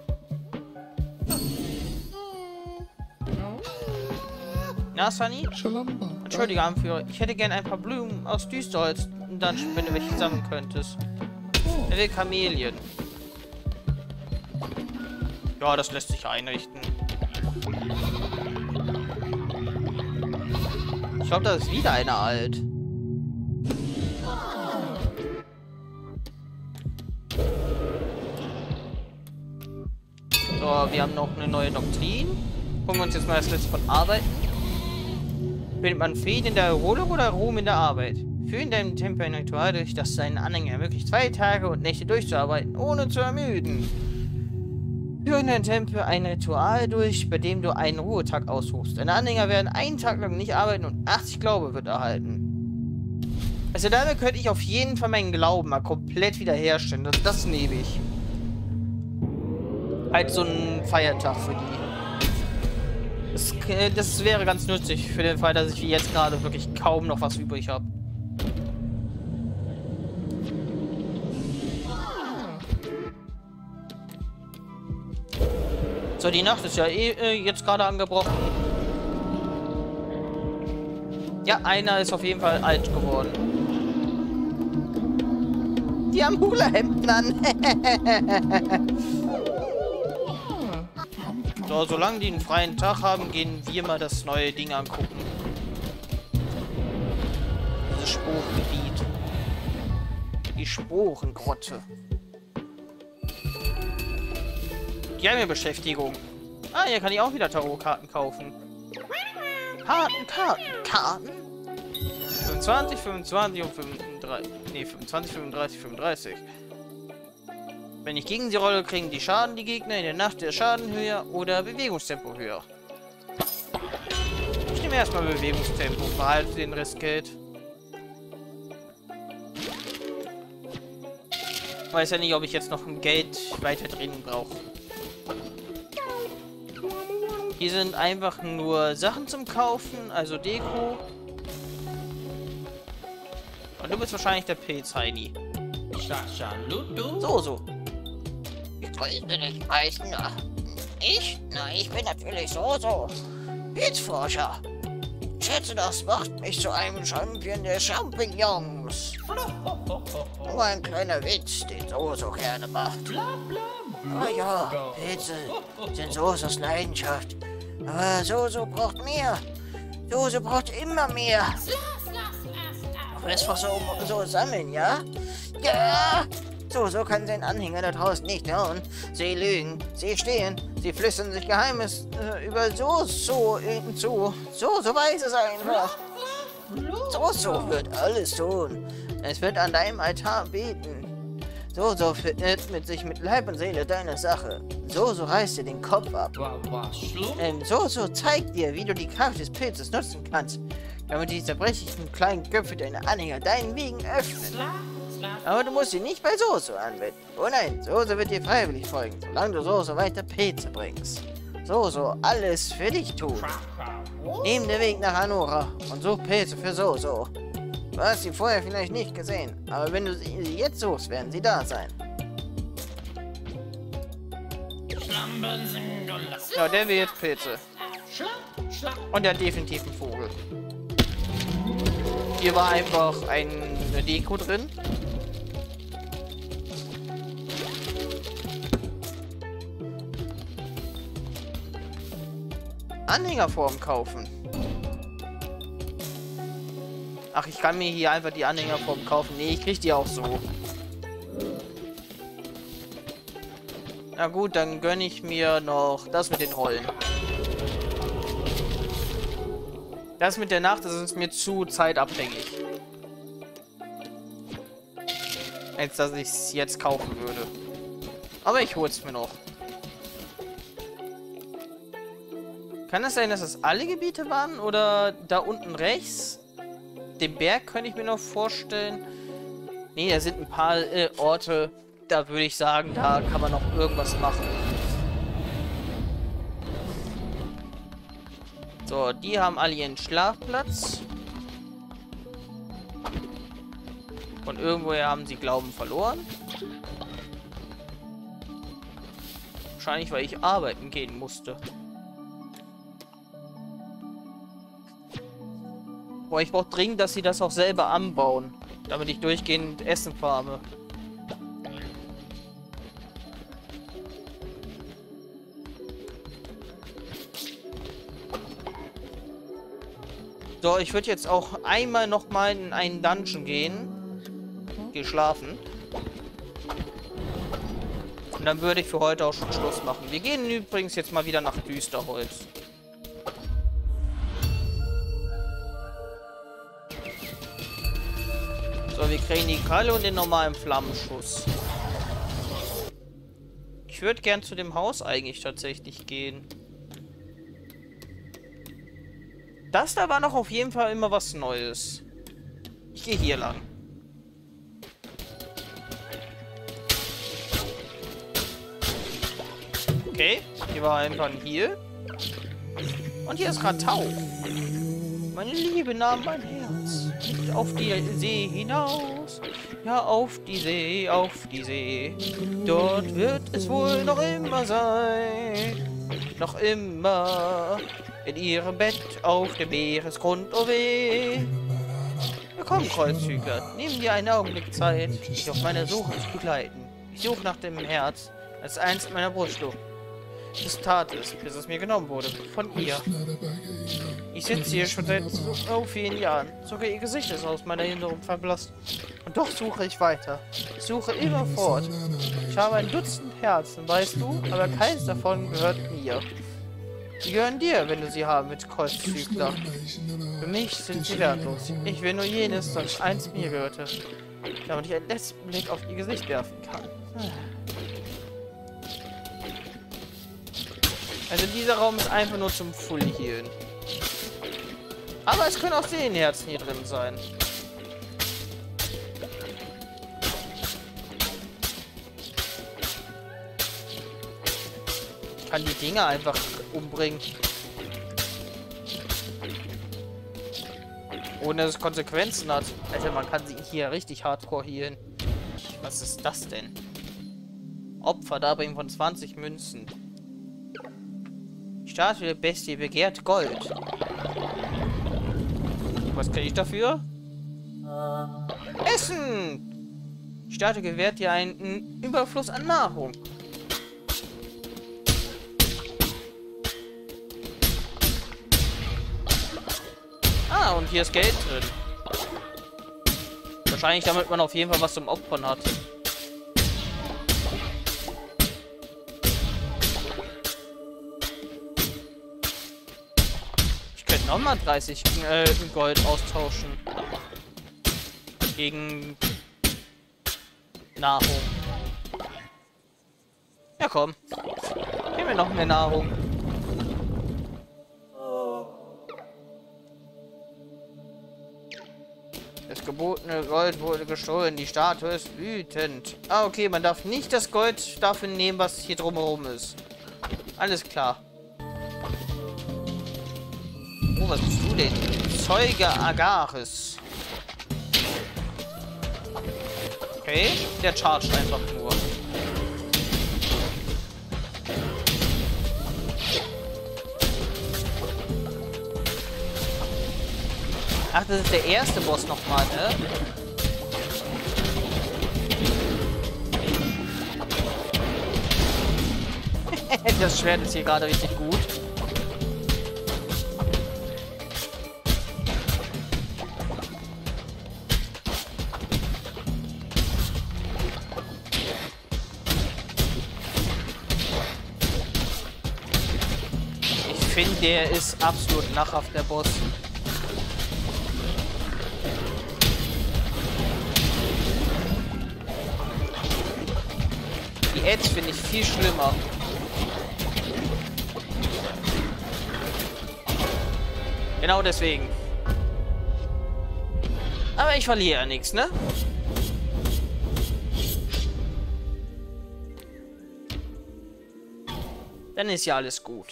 Na, Sunny? Entschuldige, Anführer. Ich hätte gern ein paar Blumen aus Düsterholz. Und dann, wenn du welche sammeln könntest. Er will Kamelien. Ja, das lässt sich einrichten. Ich glaube, da ist wieder einer alt. So, wir haben noch eine neue Doktrin. Gucken wir uns jetzt mal das letzte von Arbeiten. Findet man Frieden in der Erholung oder Ruhm in der Arbeit? Führe in deinem Tempel ein Ritual durch, das seinen Anhängern ermöglicht, zwei Tage und Nächte durchzuarbeiten, ohne zu ermüden. Führe in deinem Tempel ein Ritual durch, bei dem du einen Ruhetag ausrufst. Deine Anhänger werden einen Tag lang nicht arbeiten und achtzig Glaube wird erhalten. Also damit könnte ich auf jeden Fall meinen Glauben mal komplett wiederherstellen. Das, das nehme ich. Halt so ein Feiertag für die. Das, das wäre ganz nützlich für den Fall, dass ich jetzt gerade wirklich kaum noch was übrig habe. So, die Nacht ist ja eh äh, jetzt gerade angebrochen. Ja, einer ist auf jeden Fall alt geworden. Die haben Hula-Hemden an. So, solange die einen freien Tag haben, gehen wir mal das neue Ding angucken. Dieses Sporengebiet. Die Sporengrotte. Die haben ja Beschäftigung. Ah, hier kann ich auch wieder Tarotkarten kaufen. Karten, Karten, Karten. fünfundzwanzig, fünfundzwanzig und fünfunddreißig. Nee, fünfundzwanzig, fünfunddreißig, fünfunddreißig. Wenn ich gegen sie rolle, kriegen die Schaden die Gegner in der Nacht der Schaden höher oder Bewegungstempo höher. Ich nehme erstmal Bewegungstempo, behalte den Rest Geld. weiß ja nicht, ob ich jetzt noch ein Geld weiter drin brauche. Hier sind einfach nur Sachen zum Kaufen, also Deko. Und du bist wahrscheinlich der Pilz, Heini. So, so. Ich grüße dich, Meister. Ich? Na, ich bin natürlich so, so. Pilzforscher. Ich schätze, das macht mich zu einem Champion der Champignons. Nur ein kleiner Witz, den Soso gerne macht. Oh ja, Pilze sind Sosos Leidenschaft. Aber Soso braucht mehr. Soso braucht immer mehr. Einfach so, so sammeln, ja? Ja! Soso kann seinen Anhänger da draußen nicht hören. Sie lügen, sie stehen, sie flüstern sich Geheimes äh, über Soso zu. Soso weiß es einfach. Soso wird alles tun. Es wird an deinem Altar beten. Soso widmet sich mit Leib und Seele deiner Sache. Soso reißt dir den Kopf ab. Ähm, Soso zeigt dir, wie du die Kraft des Pilzes nutzen kannst, damit die zerbrechlichen kleinen Köpfe deiner Anhänger deinen Wegen öffnen. Aber du musst sie nicht bei Soso anwenden. Oh nein, Soso wird dir freiwillig folgen, solange du Soso weiter Pilze bringst. Soso alles für dich tun. Nimm den Weg nach Anora und such Pilze für Soso. Du hast sie vorher vielleicht nicht gesehen, aber wenn du sie jetzt suchst, werden sie da sein. Ja, der will jetzt Pilze. Und der hat definitiv einen Vogel. Hier war einfach eine Deko drin. Anhängerform kaufen. Ach, ich kann mir hier einfach die Anhängerform kaufen. Nee, ich krieg die auch so. Na gut, dann gönne ich mir noch das mit den Rollen. Das mit der Nacht, das ist mir zu zeitabhängig. Als dass ich es jetzt kaufen würde. Aber ich hole es mir noch. Kann es sein, dass das alle Gebiete waren? Oder da unten rechts? Den Berg könnte ich mir noch vorstellen. Nee, da sind ein paar äh, Orte, da würde ich sagen, da kann man noch irgendwas machen. So, die haben alle ihren Schlafplatz. Und irgendwoher haben sie Glauben verloren. Wahrscheinlich, weil ich arbeiten gehen musste. Boah, ich brauche dringend, dass sie das auch selber anbauen. Damit ich durchgehend Essen farme. So, ich würde jetzt auch einmal noch mal in einen Dungeon gehen. Geschlafen. Und dann würde ich für heute auch schon Schluss machen. Wir gehen übrigens jetzt mal wieder nach Düsterholz. So, wir kriegen die Kralle und den normalen Flammenschuss. Ich würde gern zu dem Haus eigentlich tatsächlich gehen. Das da war noch auf jeden Fall immer was Neues. Ich gehe hier lang. Okay, hier war einfach hier. Und hier ist Ratau. Meine Liebe nahm mein Herz nicht auf die See hinaus. Ja, auf die See, auf die See. Dort wird es wohl noch immer sein. Noch immer. In ihrem Bett auf dem Meeresgrund, oh weh. Willkommen, Kreuzzügler. Nehmen dir einen Augenblick Zeit, mich auf meiner Suche zu begleiten. Ich suche nach dem Herz, als einst in meiner Brust schlug. Es tat es, bis es mir genommen wurde. Von ihr. Ich sitze hier schon seit so vielen Jahren. Sogar ihr Gesicht ist aus meiner Erinnerung verblasst. Und doch suche ich weiter. Ich suche immer fort. Ich habe ein Dutzend Herzen, weißt du, aber keins davon gehört mir. Sie gehören dir, wenn du sie haben, mit Kreuzzügler. Für mich sind sie wertlos. Ich will nur jenes, das einst mir gehörte, damit ich einen letzten Blick auf ihr Gesicht werfen kann. Also dieser Raum ist einfach nur zum Full-Healen. Aber es können auch Seelenherzen hier drin sein. kann die Dinger einfach umbringen. Ohne dass es Konsequenzen hat. Alter, man kann sie hier richtig hardcore healen. Was ist das denn? Opfer dabei von zwanzig Münzen. Die Statue der Bestie begehrt Gold. Was kriege ich dafür? Essen! Die Statue gewährt dir einen Überfluss an Nahrung. Ah, und hier ist Geld drin. Wahrscheinlich, damit man auf jeden Fall was zum Opfern hat. Ich könnte nochmal dreißig äh, Gold austauschen. Gegen Nahrung. Ja, komm. Gib mir noch mehr Nahrung. Das gebotene Gold wurde gestohlen. Die Statue ist wütend. Ah, okay. Man darf nicht das Gold dafür nehmen, was hier drumherum ist. Alles klar. Oh, was bist du denn? Zeuge Agaris. Okay. Der chargt einfach nur. Ach, das ist der erste Boss nochmal, ne? Das Schwert ist hier gerade richtig gut. Ich finde, der ist absolut lachhaft, der Boss. Die Edge finde ich viel schlimmer. Genau deswegen. Aber ich verliere ja nichts, ne? Dann ist ja alles gut.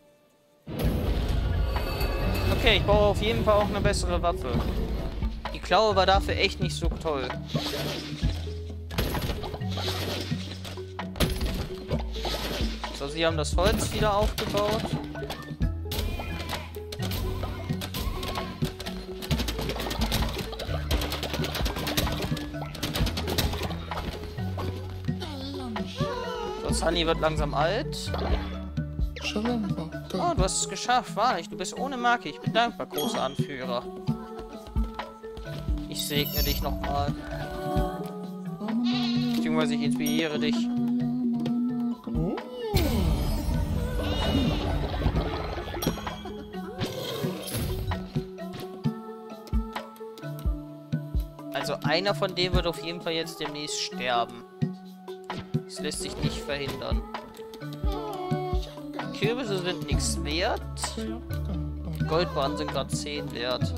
Okay, ich brauche auf jeden Fall auch eine bessere Waffe. Die Klaue war dafür echt nicht so toll. So, sie haben das Holz wieder aufgebaut. So, Sunny wird langsam alt. Oh, du hast es geschafft, wahrlich. Du bist ohne Marke. Ich bin dankbar, großer Anführer. Ich segne dich nochmal. Beziehungsweise ich inspiriere dich. Also einer von denen wird auf jeden Fall jetzt demnächst sterben. Das lässt sich nicht verhindern. Kürbisse sind nichts wert. Die Goldbarren sind gerade zehn wert.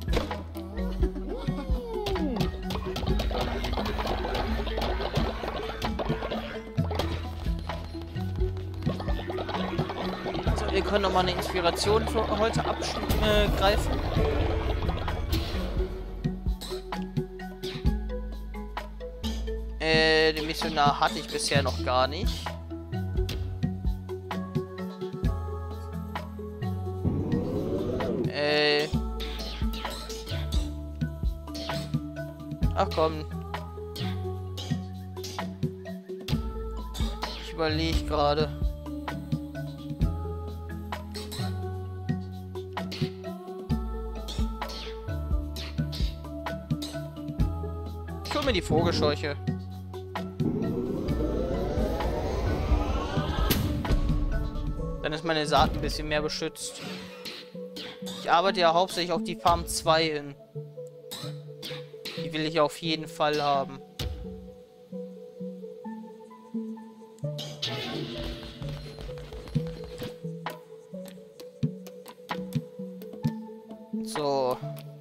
Also wir können noch mal eine Inspiration für heute abgreifen. Äh, den Missionar hatte ich bisher noch gar nicht. Äh. Ach komm. Ich überlege gerade. Ich hol mir die Vogelscheuche. Dann ist meine Saat ein bisschen mehr beschützt. Ich arbeite ja hauptsächlich auf die Farm zwei hin. Die will ich auf jeden Fall haben. So.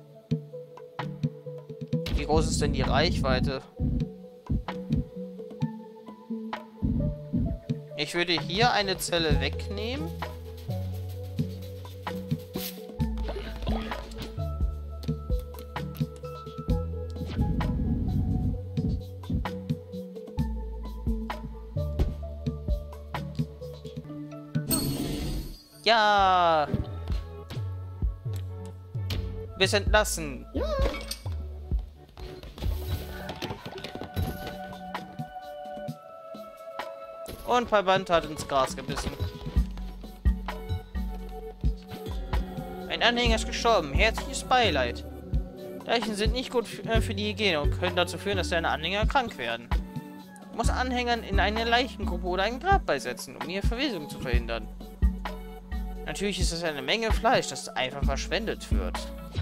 Wie groß ist denn die Reichweite? Ich würde hier eine Zelle wegnehmen. Ja. Wir sind entlassen. Ja. Und Palband hat ins Gras gebissen. Ein Anhänger ist gestorben. Herzliches Beileid. Leichen sind nicht gut für die Hygiene und können dazu führen, dass deine Anhänger krank werden. Du musst Anhängern in eine Leichengruppe oder ein Grab beisetzen, um ihre Verwesung zu verhindern. Natürlich ist es eine Menge Fleisch, das einfach verschwendet wird.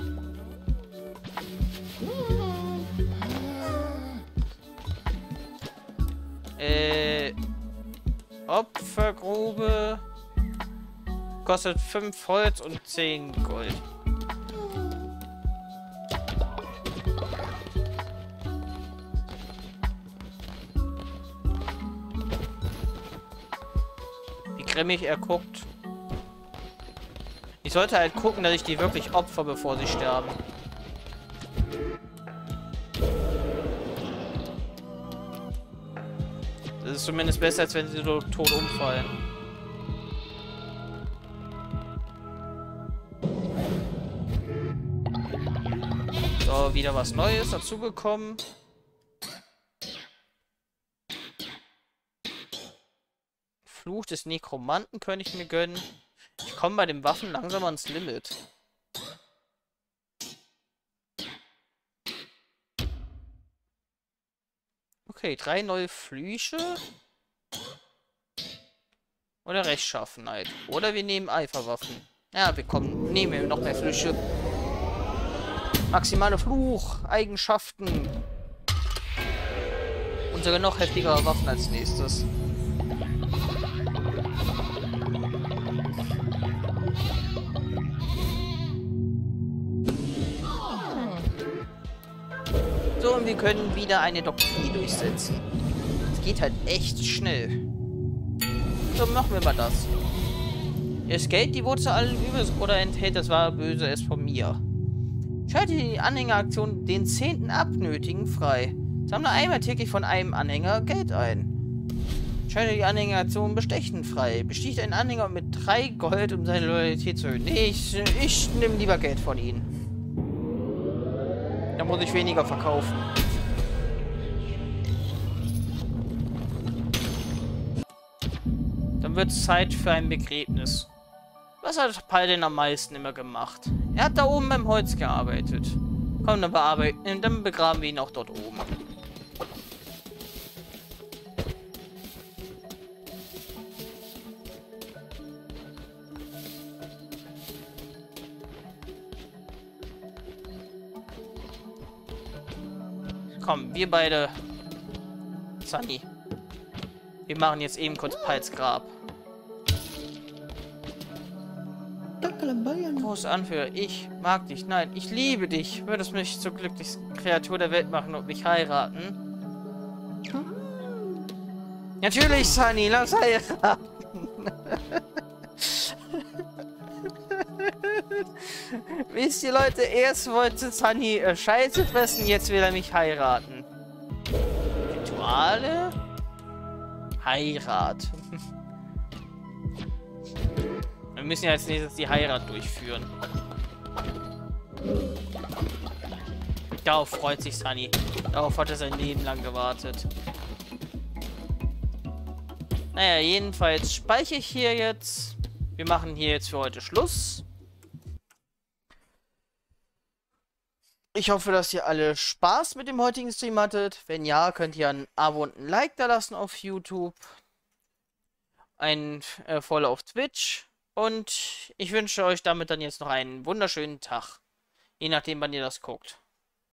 Äh... Opfergrube kostet fünf Holz und zehn Gold. Wie grimmig er guckt. Ich sollte halt gucken, dass ich die wirklich opfer, bevor sie sterben. Das ist zumindest besser, als wenn sie so tot umfallen. So, wieder was Neues dazugekommen. Fluch des Nekromanten könnte ich mir gönnen. Ich komme bei den Waffen langsam ans Limit. Okay, drei neue Flüche. Oder Rechtschaffenheit. Oder wir nehmen Eiferwaffen. Ja, wir kommen, nehmen wir noch mehr Flüche. Maximale Fluch, Eigenschaften. Und sogar noch heftigere Waffen als nächstes. So, und wir können wieder eine Doktrin durchsetzen. Es geht halt echt schnell. So, machen wir mal das. Es gilt die Wurzel allen Übels oder enthält das wahre Böse es von mir. Schalte die Anhängeraktion den zehnten Abnötigen frei. Sammle einmal täglich von einem Anhänger Geld ein. Schalte die Anhängeraktion Bestechen frei. Besticht einen Anhänger mit drei Gold, um seine Loyalität zu erhöhen. Nee, ich, ich nehme lieber Geld von ihnen. Da muss ich weniger verkaufen. Dann wird es Zeit für ein Begräbnis. Was hat Pal denn am meisten immer gemacht? Er hat da oben beim Holz gearbeitet. Komm, dann, bearbeiten, dann begraben wir ihn auch dort oben. Komm, wir beide. Sunny. Wir machen jetzt eben kurz Pals Grab. Große Anführer, ich mag dich. Nein, ich liebe dich. Würdest mich zur glücklichsten Kreatur der Welt machen und mich heiraten? Natürlich, Sunny, lass heiraten. Wisst ihr, Leute, erst wollte Sunny äh, Scheiße fressen, jetzt will er mich heiraten. Rituale? Heirat. Wir müssen ja als nächstes die Heirat durchführen. Darauf freut sich Sunny. Darauf hat er sein Leben lang gewartet. Naja, jedenfalls speichere ich hier jetzt. Wir machen hier jetzt für heute Schluss. Ich hoffe, dass ihr alle Spaß mit dem heutigen Stream hattet. Wenn ja, könnt ihr ein Abo und ein Like da lassen auf YouTube. Ein äh, Follow auf Twitch. Und ich wünsche euch damit dann jetzt noch einen wunderschönen Tag. Je nachdem, wann ihr das guckt.